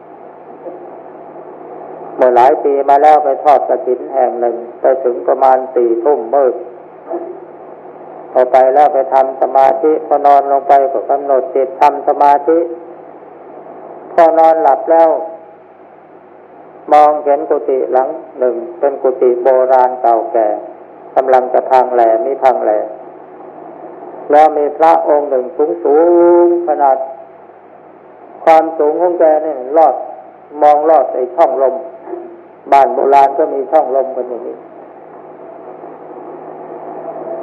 [SPEAKER 1] เมื่อหลายปีมาแล้วไปทอดกฐินแห่งหนึ่งไปถึงประมาณสี่ทุ่มมืดพอไปแล้วไปทำสมาธิพอนอนลงไปก็กำหนดจิตทำสมาธิพอนอนหลับแล้วมองเห็นกุฏิหลังหนึ่งเป็นกุฏิโบราณเก่าแก่กำลังจะพังแหล่มีพังแหล่แล้วมีพระองค์หนึ่งสูงสูงขนาดความสูงของแกนี่ลอดมองลอดไอ้ช่องลมบ้านโบราณก็มีช่องลมกันอย่างนี้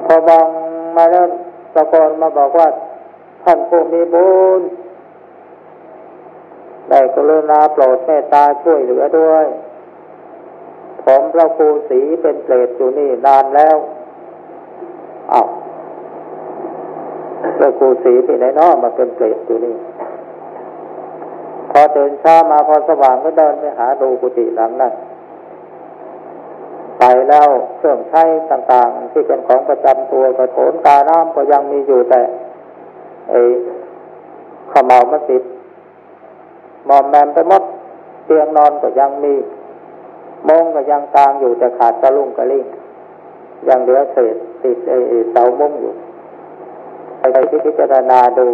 [SPEAKER 1] พอบังมาแล้วตะโกนมาบอกว่าท่านผู้มีบุญได้กรุณาโปรดเมตตาช่วยเหลือด้วยผมพระครูศรีเป็นเปรตอยู่นี่นานแล้วอ้าวพระครูศรีที่ไหนน้อมาเป็นเปรตอยู่นี่พอตื่นเช้ามาพอสว่างก็เดินไปหาดูกุฏิหลังนั้นไปแล้วเครื่องใช้ต่างๆที่เป็นของประจำตัวกระโถนกาน้ำก็ยังมีอยู่แต่ไอ้ขมเหลามาติดมอมแมมไปหมดเตียงนอนก็ยังมีมงก็ยังกลางอยู่แต่ขาดตะลุ่งกระลิ่งยังเหลือเศษติดไอ้เสามุ้งอยู่ไปพิจารณาดู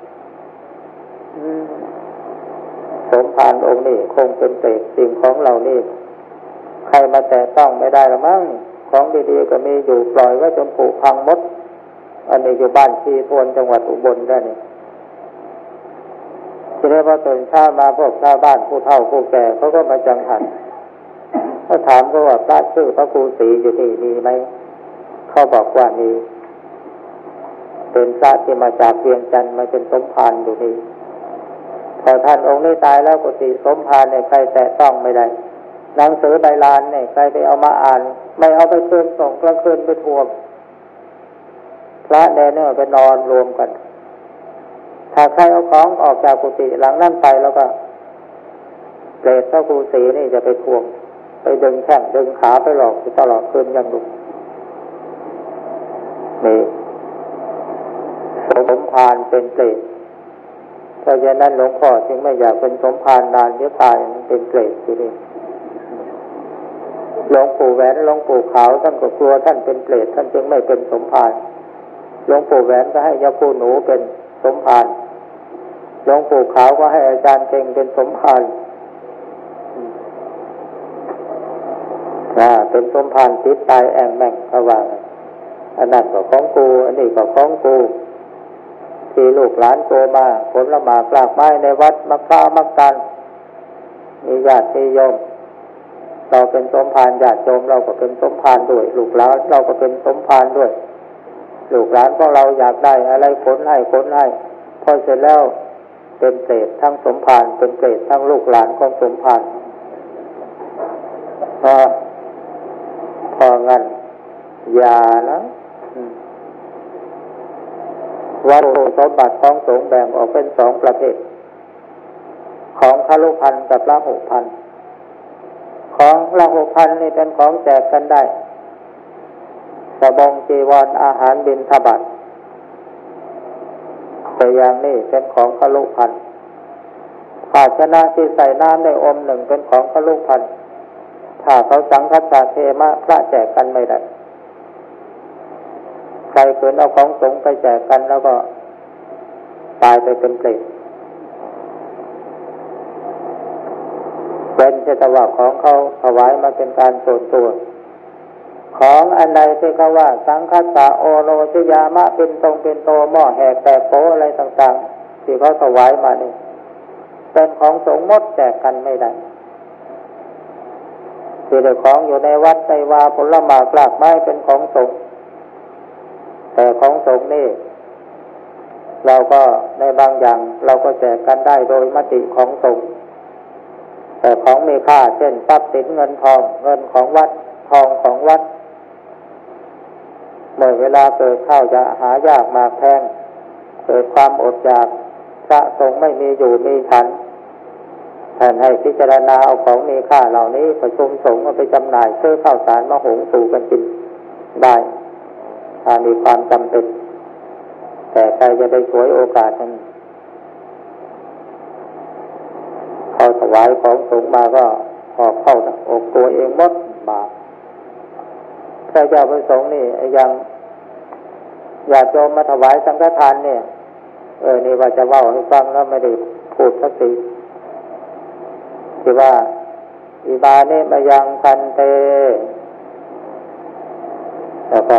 [SPEAKER 1] สมภารองค์นี้คงเป็นเศษสิ่งของเหล่านี้ใครมาแตะต้องไม่ได้หรอกมั้งของดีๆก็มีอยู่ปล่อยไว้จนผุพังหมดอันนี้อยู่บ้านชีทวนจังหวัดอุบลได้นี่ทีนี้พอตื่นเช้ามาพวกชาวบ้านผู้เฒ่าผู้แก่เขาก็มาจังหันเขาถามเขาว่าพระชื่อพระครูศรีอยู่ที่นี่ไหมเขาบอกว่ามีเป็นพระที่มาจากเวียงจันทร์มาเป็นสมภารอยู่นี่พอท่านองค์นี้ตายแล้วกุฏิสมภารเนี่ยใครแตะต้องไม่ได้หนังสือใบลานเนี่ยใครไปเอามาอ่านไม่เอาไปคืนส่งกลางคืนไปทวงพระแน่เนี่ยไปนอนรวมกันถ้าใครเอาของออกจากกุฏิหลังนั้นไปแล้วก็เปรตพระครูศรีนี่จะไปทวงไปดึงแข้งดึงขาไปหลอกตลอดคืนยังดุนี่สมภารเป็นเปรตเพราะฉะนั้นหลวงพ่อจึงไม่อยากเป็นสมภารนานเดี๋ยวตายเป็นเปรตทีนี้หลวงปู่แหวนหลวงปู่ขาวท่านก็กลัวท่านเป็นเปรตท่านจึงไม่เป็นสมภารหลวงปู่แหวนก็ให้ยาปู่หนูเป็นสมภารหลวงปู่ขาวก็ให้อาจารย์เก่งเป็นสมภารอ่าเป็นสมภารติดตายแองแม่งเขาว่าอันนั้นก็ของกูอันนี้ก็ของกูที่ลูกหลานโตมาผลละหมากรากไม้ในวัดมักกะมักกันมีญาติโยมเราเป็นสมภารญาติโยมเราก็เป็นสมภารด้วยลูกหลานเราก็เป็นสมภารด้วยลูกหลานของเราอยากได้อะไรผลให้ผลให้พอเสร็จแล้วเป็นเปรตทั้งสมภารเป็นเปรตทั้งลูกหลานของสมภารพอพองั้นอย่านะวัตถุสมบัติของสงฆ์แบ่งออกเป็นสองประเภทของพระลูกพันกับพระหกพันของพระหกพันนี่เป็นของแจกกันได้สบงจีวรอาหารบิณฑบาตแต่อย่างนี้เป็นของพระลูกพันภาชนะที่ใส่น้ำในอมหนึ่งเป็นของพระลูกพันถ้าเขาสังฆทานเทมะพระแจกกันไม่ได้ใครเกินเอาของสงฆ์ไปแจกกันแล้วก็ตายไปเป็นเปรตเป็นเจตว่าของเขาถวายมาเป็นการส่วนตัวของอันใดที่เขาว่าสังฆตาโอโนชยามะเป็นตรงเป็นโตหม้อแหกแตกโปอะไรต่างๆที่เขาถวายมานี่เป็นของสงฆ์หมดแจกกันไม่ได้ที่ได้ของอยู่ในวัดในวาผลหมากรากไม้เป็นของสงฆ์แต่ของสงฆ์นี่เราก็ในบางอย่างเราก็แจกกันได้โดยมติของสงฆ์แต่ของมีค่าเช่นทรัพย์สินเงินทองเงินของวัดทองของวัดเมื่อเวลาเกิดข้าวจะหายากมากแพงเกิดความอดอยากพระสงฆ์ไม่มีอยู่มีฉันท่านให้พิจารณาเอาของมีค่าเหล่านี้ประชุมสงฆ์เอาไปจำหน่ายซื้อข้าวสารมาหุงสู่กันกินได้ถ้ามีความจำเป็นแต่ใครจะได้ฉวยโอกาสนั้นเขาถวายของสงฆ์มาก็ออกเข้าอกตัวเองหมดบาปพระเจ้าประสงค์นี่ยังญาติโยมมาถวายสังฆทานเนี่ยเออนี่ว่าจะเล่าให้ฟังแล้วไม่ได้พูดสักทีที่ว่าอิบาเนมยังพันเตแล้วก็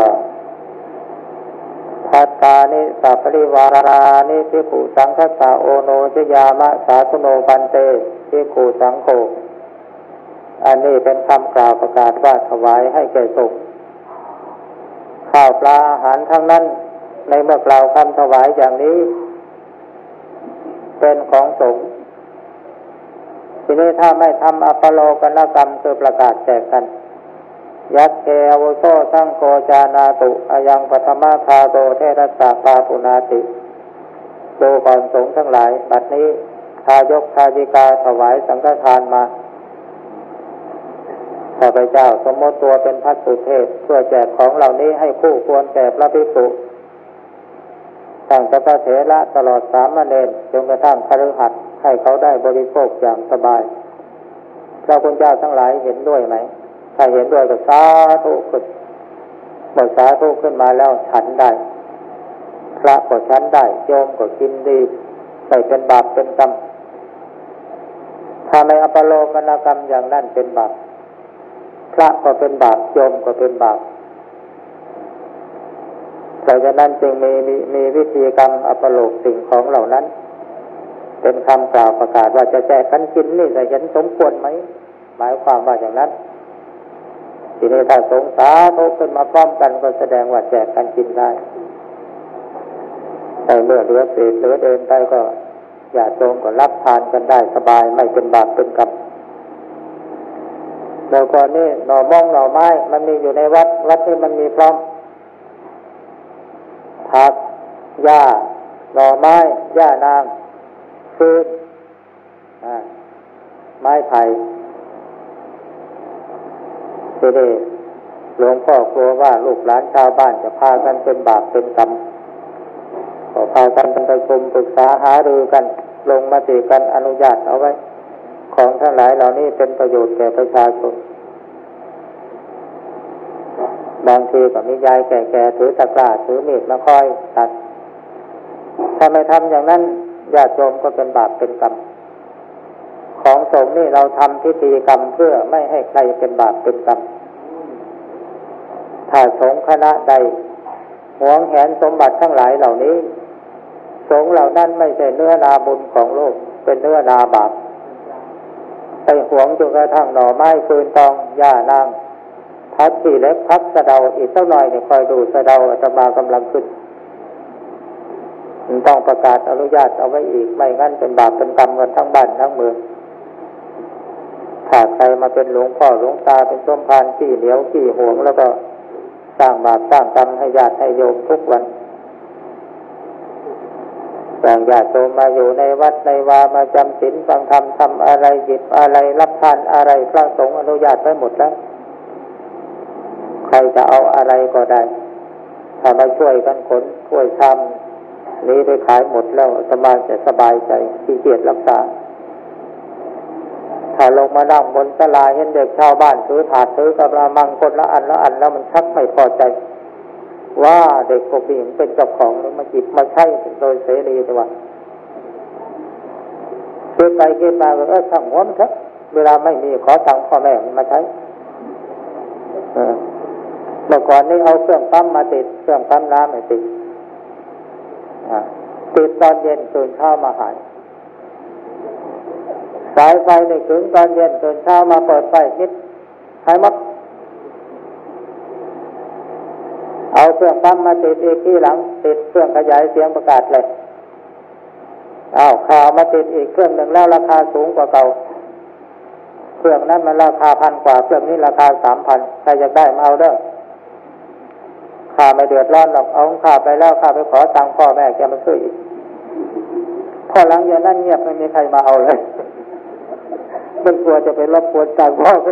[SPEAKER 1] ทัตตานิสัพพริวารานิภิกขุสังฆสาโอโนชยามะสาธุโนพันเตภิกขุสังโฆอันนี้เป็นคำกล่าวประกาศว่าถวายให้แก่สงฆ์ข้าวปลาอาหารทั้งนั้นในเมื่อกล่าวคำถวายอย่างนี้เป็นของสงฆ์ทีนี้ถ้าไม่ทำอัปโลกนกรรมคือประกาศแจกกันยัตเทอวุโสสังโฆจานาตุอายังปฐมาคาโตเทรัสสะปาปุนาติดูก่อนสงฆ์ทั้งหลายบัดนี้ทายกทายิกาถวายสังฆทานมาข้าพเจ้าสมมติตัวเป็นภัสสุเทพเพื่อแจกของเหล่านี้ให้คู่ควรแก่พระภิกษุตั้งแต่พระเถระตลอดสามเณรจนกระทั่งคฤหัสถ์ให้เขาได้บริโภคอย่างสบายพระคุณเจ้าทั้งหลายเห็นด้วยไหมถ้าเห็นด้วยก็สาธุขึ้นเมื่อสาธุขึ้นมาแล้วฉันได้พระก็ฉันได้โยมก็กินดีไม่เป็นบาปเป็นกรรมถ้าในอัปโลกนกรรมอย่างนั้นเป็นบาปพระก็เป็นบาปโยมก็เป็นบาปเพราะฉะนั้นจึงมีมีมีวิธีกรรมอัปโลกสิ่งของเหล่านั้นเป็นคำกล่าวประกาศว่าจะแจกกันกินนี่จะเห็นสมควรไหมหมายความว่าอย่างนั้นทีนี้ถ้าสงสาธุขึ้นมาพร้อมกันก็แสดงว่าแจกกันกินได้แต่เมื่อเหลือเศษเหลือเดินไปก็อย่าโจมก็รับทานกันได้สบายไม่เป็นบาปเป็นกรรมเมื่อก่อนนี้หน่อมองหน่อไม้มันมีอยู่ในวัดวัดที่มันมีพร้อมผักหญ้าหน่อไม้หญ้านางฟืนไม้ไผ่ทีนี้หลวงพ่อกลัวว่าลูกหลานชาวบ้านจะพากันเป็นบาปเป็นกรรมก็พากันประชุมปรึกษาหารือกันลงมติกันอนุญาตเอาไว้ของทั้งหลายเหล่านี้เป็นประโยชน์แก่ประชาชนบางทีก็มียายแก่ๆถือตะกร้าถือมีดมาคอยตัดถ้าไม่ทำอย่างนั้นญาติโยมก็เป็นบาปเป็นกรรมของสงฆ์นี่เราทำพิธีกรรมเพื่อไม่ให้ใครเป็นบาปเป็นกรรมถ้าสงฆ์คณะใดหวงแหนสมบัติทั้งหลายเหล่านี้สงฆ์เหล่านั้นไม่ใช่เนื้อนาบุญของโลกเป็นเนื้อนาบาปไปหวงจนกระทั่งหน่อไม้ฟืนตองหญ้านางพัดที่เล็กพัดสะเดาอีกสักหน่อยเนี่ยคอยดูสะเดาอาตมากำลังขึ้นต้องประกาศอนุญาตเอาไว้อีกไม่งั้นเป็นบาปเป็นกรรมกันทั้งบ้านทั้งเมืองถ้าใครมาเป็นหลวงพ่อหลวงตาเป็นส้มพานขี้เหนียวขี้หวงแล้วก็สร้างบาปสร้างกรรมให้ญาติให้โยมทุกวันอย่างญาติโยมมาอยู่ในวัดในวามาจำศีลฟังธรรมทำอะไรหยิบอะไรรับทานอะไรพระสงฆ์อนุญาตไว้หมดแล้วใครจะเอาอะไรก็ได้ถ้ามาช่วยกันขนช่วยทำนี้ได้ขายหมดแล้วสบายจะสบายใจขี้เกียจรักษาถ้าลงมานั่งบนศาลาเห็นเด็กชาวบ้านถือถาดถือกระมังคนละอันละอันแล้วมันชักไม่พอใจว่าเด็กพวกนี้เป็นเจ้าของหรือมาจิบมาใช้โดยเสรีแต่ว่าคิดไปคิดมาก็เออช่างหัวมันเถอะเวลาไม่มีขอตังค์พ่อแม่มันมาใช้เมื่อก่อนนี้เอาเครื่องปั๊มมาติดเครื่องปั๊มน้ำมาติดติดตอนเย็นตื่นเช้ามาหายสายไฟในถึงตอนเย็นตื่นเช้ามาเปิดไฟนิดหายหมดเอาเครื่องปั๊มมาติดอีกที่หลังติดเครื่องขยายเสียงประกาศเลยเอาข่าวมาติดอีกเครื่องหนึ่งแล้วราคาสูงกว่าเก่าเครื่องนั้นมันราคาพันกว่าเครื่องนี้ราคาสามพันใครอยากได้มาเอาเด้อข้าไม่เดือดร้อนหรอกเอาข้าไปแล้วข้าไปขอตังค์พ่อแม่แกมาซื้ออีกพอหลังจากนั้นเงียบไม่มีใครมาเอาเลยมันกลัวจะไปรบกวนตังค์พ่อแม่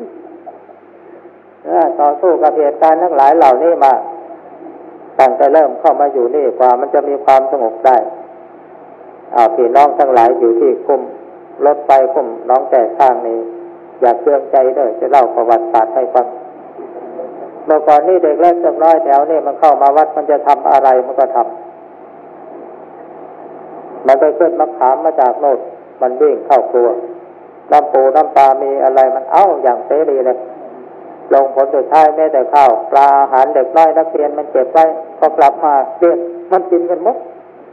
[SPEAKER 1] ต่อสู้กับเหตุการณ์ทั้งหลายเหล่านี้มาตั้งแต่เริ่มเข้ามาอยู่นี่กว่ามันจะมีความสงบได้อ้าวพี่น้องทั้งหลายอยู่ที่คุมรถไฟคุมน้องแก่ข้างนี้อยากเตือนใจเด้อจะเล่าประวัติศาสตร์ให้ฟังเมื่อก่อนนี่เด็กเล็กเล็กน้อยแถวนี่มันเข้ามาวัดมันจะทำอะไรมันก็ทำมันไปขึ้นมะขามมาจากโน่นมันวิ่งเข้าครัวน้ำปูน้ำปลามีอะไรมันเอ้าอย่างเสรีเลยลงผลสุดท้ายแม้แต่ข้าวปลาอาหารเด็กน้อยนักเรียนมันเก็บไว้พอกลับมาเรียนมันกินกันหมด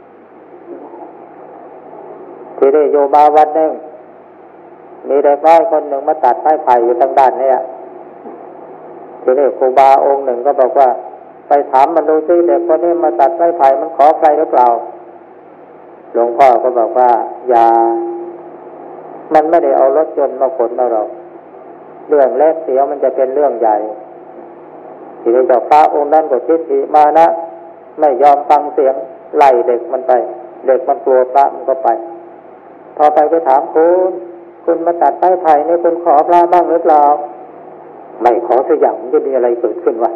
[SPEAKER 1] ทีนี้โยบาวัดนึงมีเด็กน้อยคนหนึ่งมาตัดไม้ไผ่อยู่ทางด้านนี้ทีนี้ครูบาองค์หนึ่งก็บอกว่าไปถามมันดูซิเด็กคนนี้มาตัดไม้ไผ่มันขอใครหรือเปล่าหลวงพ่อก็บอกว่าอย่ามันไม่ได้เอารถยนต์มาขนเราเรื่องเล็กเสียวมันจะเป็นเรื่องใหญ่ทีนี้เจ้าพระองค์นั้นก็ทิฏฐิมานะไม่ยอมฟังเสียงไล่เด็กมันไปเด็กมันกลัวพระมันก็ไปพอไปไปถามคุณคุณมาตัดไม้ไผ่นี่คุณขอพระบ้างหรือเปล่าไม่ขอสักอย่างมันจะมีอะไรเกิดขึ้นวะ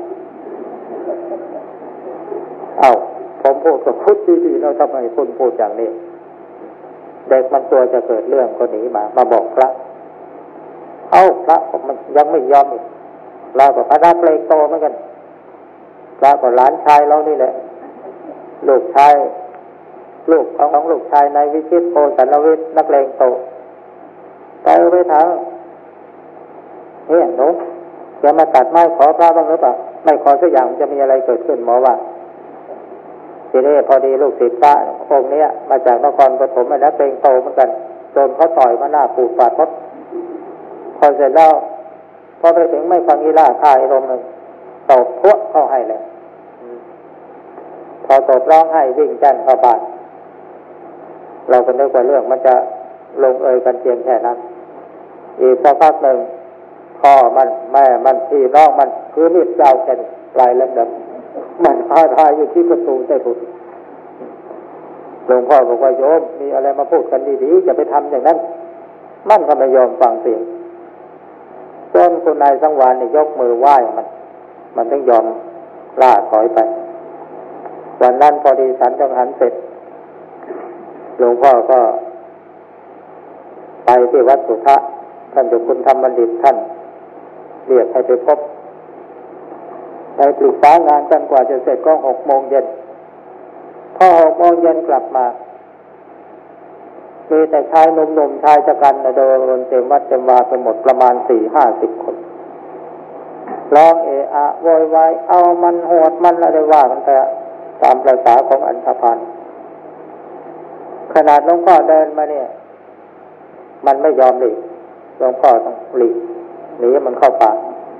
[SPEAKER 1] เอ้าผมพูดกับพุทธดีๆแล้วทำไมคุณพูดอย่างนี้เด็กมันตัวจะเกิดเรื่องก็หนีมามาบอกพระเอ้าพระมันยังไม่ยอมอีกเราก็พระนักเลงโตเหมือนกันพระก็หลานชายเรานี่แหละลูกชายลูกของของลูกชายนายวิชิตโพสันลวิทย์นักเลงโตไปไปถามเนี่ยหนูจะมาตัดไม้ขอพระบ้างหรือเปล่าไม่ขอสักอย่างจะมีอะไรเกิดขึ้นหมอว่าทีนี้พอดีลูกศิษย์พระองค์นี้มาจากนครปฐมนักเลงโตเหมือนกันโดนเขาต่อยมาหน้าปูดปาดมดพอเสร็จแล้วพอไปถึงไม่ฟังอีล่าคายลมหนึ่งตบพวกเข้าให้เลยพอตบร้องให้วิ่งแจ้งเข้าบ้านเราก็นึกว่าเรื่องมันจะลงเอยกันเพียงแค่นั้นอีกสักพักหนึ่งพ่อมันแม่มันพี่น้องมันคือมีดยาวแค่ปลายเล็บแบบมันท้าทายอยู่ที่ประตูใต้ถุนหลวงพ่อบอกว่าโยมมีอะไรมาพูดกันดีๆจะไปทำอย่างนั้นมันก็ไม่ยอมฟังเสียงจนคุณนายสังวานนี่ยกมือไหว้มันมันต้องยอมล่าถอยไปวันนั้นพอดีฉันจังหันเสร็จหลวงพ่อก็ไปที่วัดสุทะท่านเจ้าคุณธรรมบัณฑิตท่านเรียกให้ไปพบไปปรึกษางานจนกว่าจะเสร็จก็หกโมงเย็นพอหกโมงเย็นกลับมามีแต่ชายหนุ่มๆชายชะกันเดินเต็มวัดเต็มวาไปหมดประมาณสี่ห้าสิบคนร้องเอะอะโวยวายเอามันโหดมันอะไรว่ากันไปตามประสาของอันธพาลขนาดหลวงพ่อเดินมาเนี่ยมันไม่ยอมหลีกหลวงพ่อต้องหลีกหนีมันเข้าป่า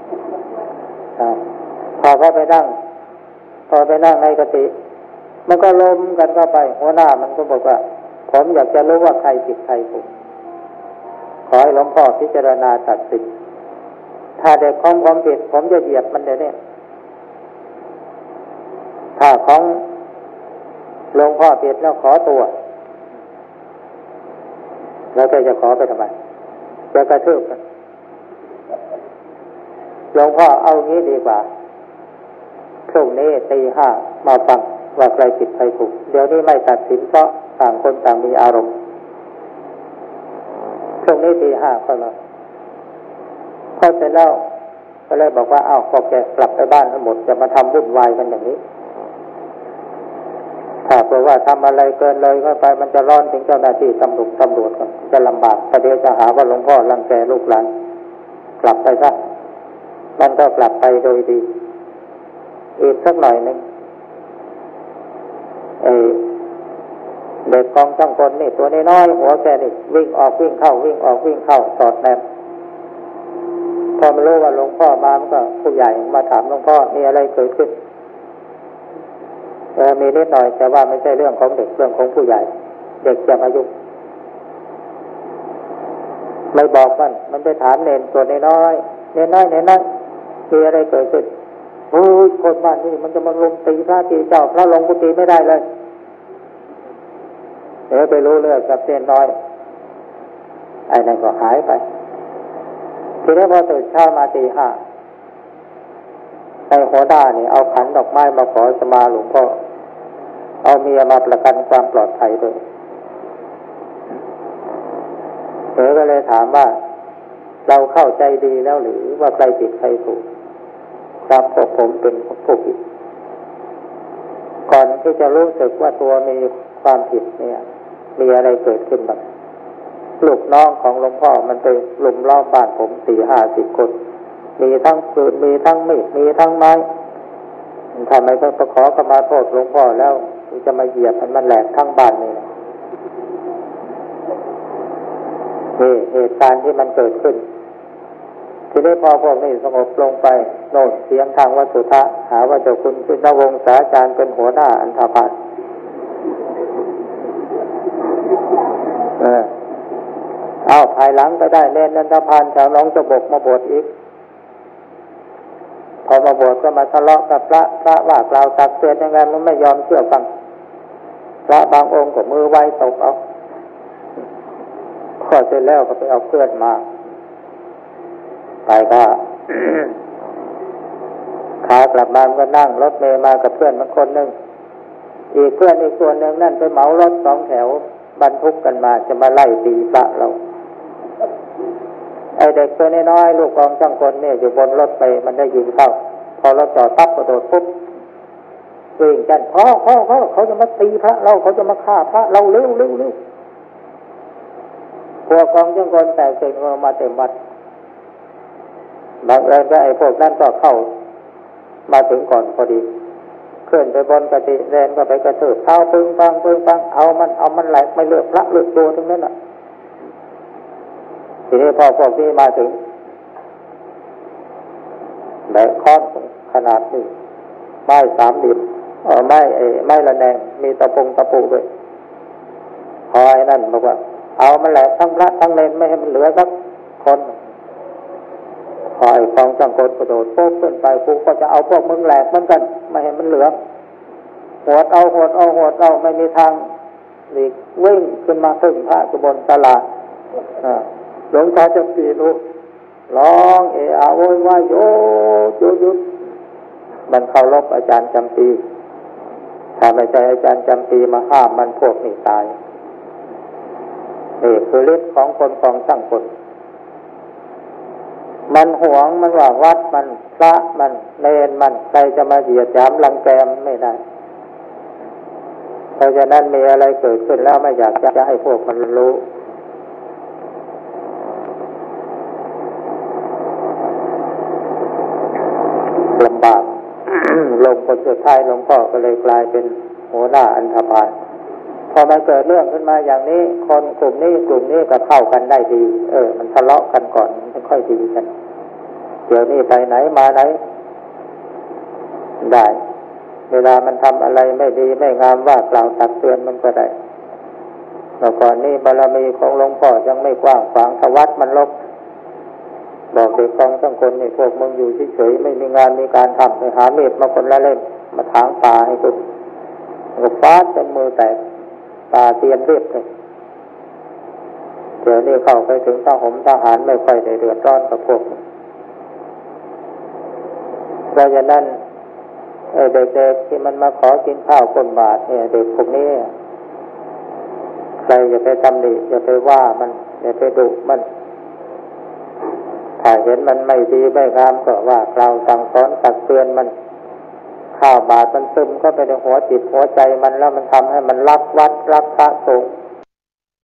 [SPEAKER 1] พอเขาไปนั่งพอไปนั่งในกุฏิมันก็ล้มกันเข้าไปหัวหน้ามันก็บอกว่าผมอยากจะรู้ว่าใครผิดใครถูกขอให้หลวงพ่อพิจารณาตัดสินถ้าเด็กของผมผิดผมจะเหยียบมันเดี๋ยวนี้ถ้าของหลวงพ่อผิดแล้วขอตัวแล้วแกจะขอไปทำไมจะกระทืบกันหลวงพ่อเอางี้ดีกว่าพรุ่งนี้ตีห้ามาฟังว่าใครผิดใครถูกเดี๋ยวนี้ไม่ตัดสินเพราะต่างคนต่างมีอารมณ์พรุ่งนี้ตีห้าก็แล้วพอเสร็จแล้วก็เลยบอกว่าอ้าวพอแกกลับไปบ้านทั้งหมดจะมาทำวุ่นวายกันอย่างนี้ถ้าเผื่อว่าทำอะไรเกินเลยเข้าไปมันจะร้อนถึงเจ้าหน้าที่ตำรวจตำรวจก็จะลำบากประเดี๋ยวจะหาว่าหลวงพ่อรังแกลูกหลานกลับไปซะมันก็กลับไปโดยดีอีกสักหน่อยหนึ่งไอ้เด็กกองช่างคนนี่ตัวน้อยๆหัวแกนี่วิ่งออกวิ่งเข้าวิ่งออกวิ่งเข้าสอดแนมพอมารู้ว่าหลวงพ่อมามันก็ผู้ใหญ่มาถามหลวงพ่อมีอะไรเกิดขึ้นเออมีนิดหน่อยแต่ว่าไม่ใช่เรื่องของเด็กเรื่องของผู้ใหญ่เด็กจะมายุ่งไม่บอกมันมันไปถามเนนตัวน้อยๆเนนน้อยเนนน้อยมีอะไรเกิดขึ้นโอ้ยคนบ้านนี่มันจะมาลงตีพระตีเจ้าพระลงกุฏิไม่ได้เลยเดี๋ยวไปรู้เรื่องกับเนนน้อยไอ้นั่นก็หายไปทีนี้พอตื่นเช้ามาตีห้าในหัวหน้านี่เอาขันดอกไม้มาขอสมาหลวงพ่อเอาเมียมาประกันความปลอดภัยด้วยเธอก็เลยถามว่าเราเข้าใจดีแล้วหรือว่าใครผิดใครถูกครับพวกผมเป็นผู้ผิดก่อนที่จะรู้สึกว่าตัวมีความผิดเนี่ยมีอะไรเกิดขึ้นบ้างลูกน้องของหลวงพ่อมันไปลุมล้อมบ้านผมสี่ห้าสิบคนมีทั้งปืนมีทั้งมีดมีทั้งไม้ทำไมต้องขอขมาโทษหลวงพ่อแล้วจะมาเหยียบมันมันแหลกทั้งบ้านนี่นะนี่เหตุการณ์ที่มันเกิดขึ้นทีนี้พอพวกนี้สงบลงไปโน่นเสียงทางวัดสุทะหาว่าเจ้าคุณชินวงศ์สาจารย์เป็นหัวหน้าอันธพาลเออเอาภายหลังก็ได้เล่นอันธพาลชาวหนองจบกมาบวชอีกพอมาบวชก็มาทะเลาะกับพระพระว่ากล่าวตักเตือนยังไงมันไม่ยอมเชื่อฟังพระบางองค์ก็มือไวตกเอาพอเสร็จแล้วก็ไปเอาเพื่อนมาไปก็ ขากลับมาก็นั่งรถเมล์มากับเพื่อนมันคนหนึ่งอีกเพื่อนอีกส่วนหนึ่งนั่นไปเหมารถสองแถวบรรทุกกันมาจะมาไล่ตีพระเราไอเด็กตัวน้อยๆลูกกองช่างคนเนี่ยอยู่บนรถไปมันได้ยินเข้าพอรถจอดปั๊บกระโดดปุ๊บวิ่งกันพ่อพ่อพ่อเขาจะมาตีพระเราเขาจะมาฆ่าพระเราเร็วเร็วเร็วพวกกองช่างคนแต่เกิดมาเต็มวัดบางเอิญก็ไอ้พวกนั้นก็เข้ามาถึงก่อนพอดีขึ้นไปบนกติแรนก็ไปกระทืบเท้าปึ้งปังปึ้งปังเอามันเอามันไหลไม่เลือกพระเลือกตัวทั้งนั้นน่ะทีนี้พอพวกนี้มาถึงแบกค้อนขนาดนี้ไม้สามเหลี่ยมเออไม้ไอ้ไม้ระแนงมีตะปงตะปูด้วยพอไอ้นั่นบอกว่าเอามันแหลกทั้งพระทั้งเลนไม่ให้มันเหลือสักคนพอไอ้กองจังกรกระโดดโป๊กขึ้นไปกูก็จะเอาพวกมึงแหลกเหมือนกันไม่ให้มันเหลือหวดเอาหวดเอาหวดเอาไม่มีทางหลีกวิ่งขึ้นมาขึ้นพระจุบนตลาดหลวงตาจะปีลูกร้องเอะอะโวยวายโยโยยุดมันเคารพอาจารย์จำปีถ้าไม่ใช่อาจารย์จำปีมาห้ามมันพวกนี้ตายนี่คือฤทธิ์ของคนกองช่างคนมันหวงมันว่าวัดมันพระมันเนรมันใครจะมาเหยียดหยามรังแกมันไม่ได้เพราะฉะนั้นมีอะไรเกิดขึ้นแล้วไม่อยากจะให้พวกมันรู้ลำบาก ลงคนสุดท้ายหลวงพ่อก็เลยกลายเป็นหัวหน้าอันธพาลพอมันเกิดเรื่องขึ้นมาอย่างนี้คนกลุ่มนี้กลุ่มนี้ก็เข้ากันได้ดีเออมันทะเลาะกันก่อนมันค่อยดีกันเดี๋ยวนี้ไปไหนมาไหนได้เวลามันทำอะไรไม่ดีไม่งามว่ากล่าวตักเตือนมันก็ได้แต่ก่อนนี้บารมีของหลวงพ่อยังไม่กว้างขวางทวัดมันลบบอกเด็กกองทั้งคนนี่พวกมึงอยู่เฉยๆไม่มีงานมีการทำไปหาเม็ดมาคนละเล่มมาถางป่าให้กูก็ฟาดจนมือแตกตาเตียนเรียบเลยเดี๋ยวนี้เข้าไปถึงทหารทหารไม่ค่อยได้เดือดร้อนกับพวกเพราะฉะนั้นเด็กๆที่มันมาขอกินข้าวคนบาทเนี่ยเด็กพวกนี้ใครอย่าไปตำหนิอย่าไปว่ามันอย่าไปดุมันถ้าเห็นมันไม่ดีไม่งามก็ว่ากล่าวสั่งสอนตักเตือนมันข้าวบาทมันซึมเข้าไปในหัวจิตหัวใจมันแล้วมันทำให้มันรักวัดรักพระสงฆ์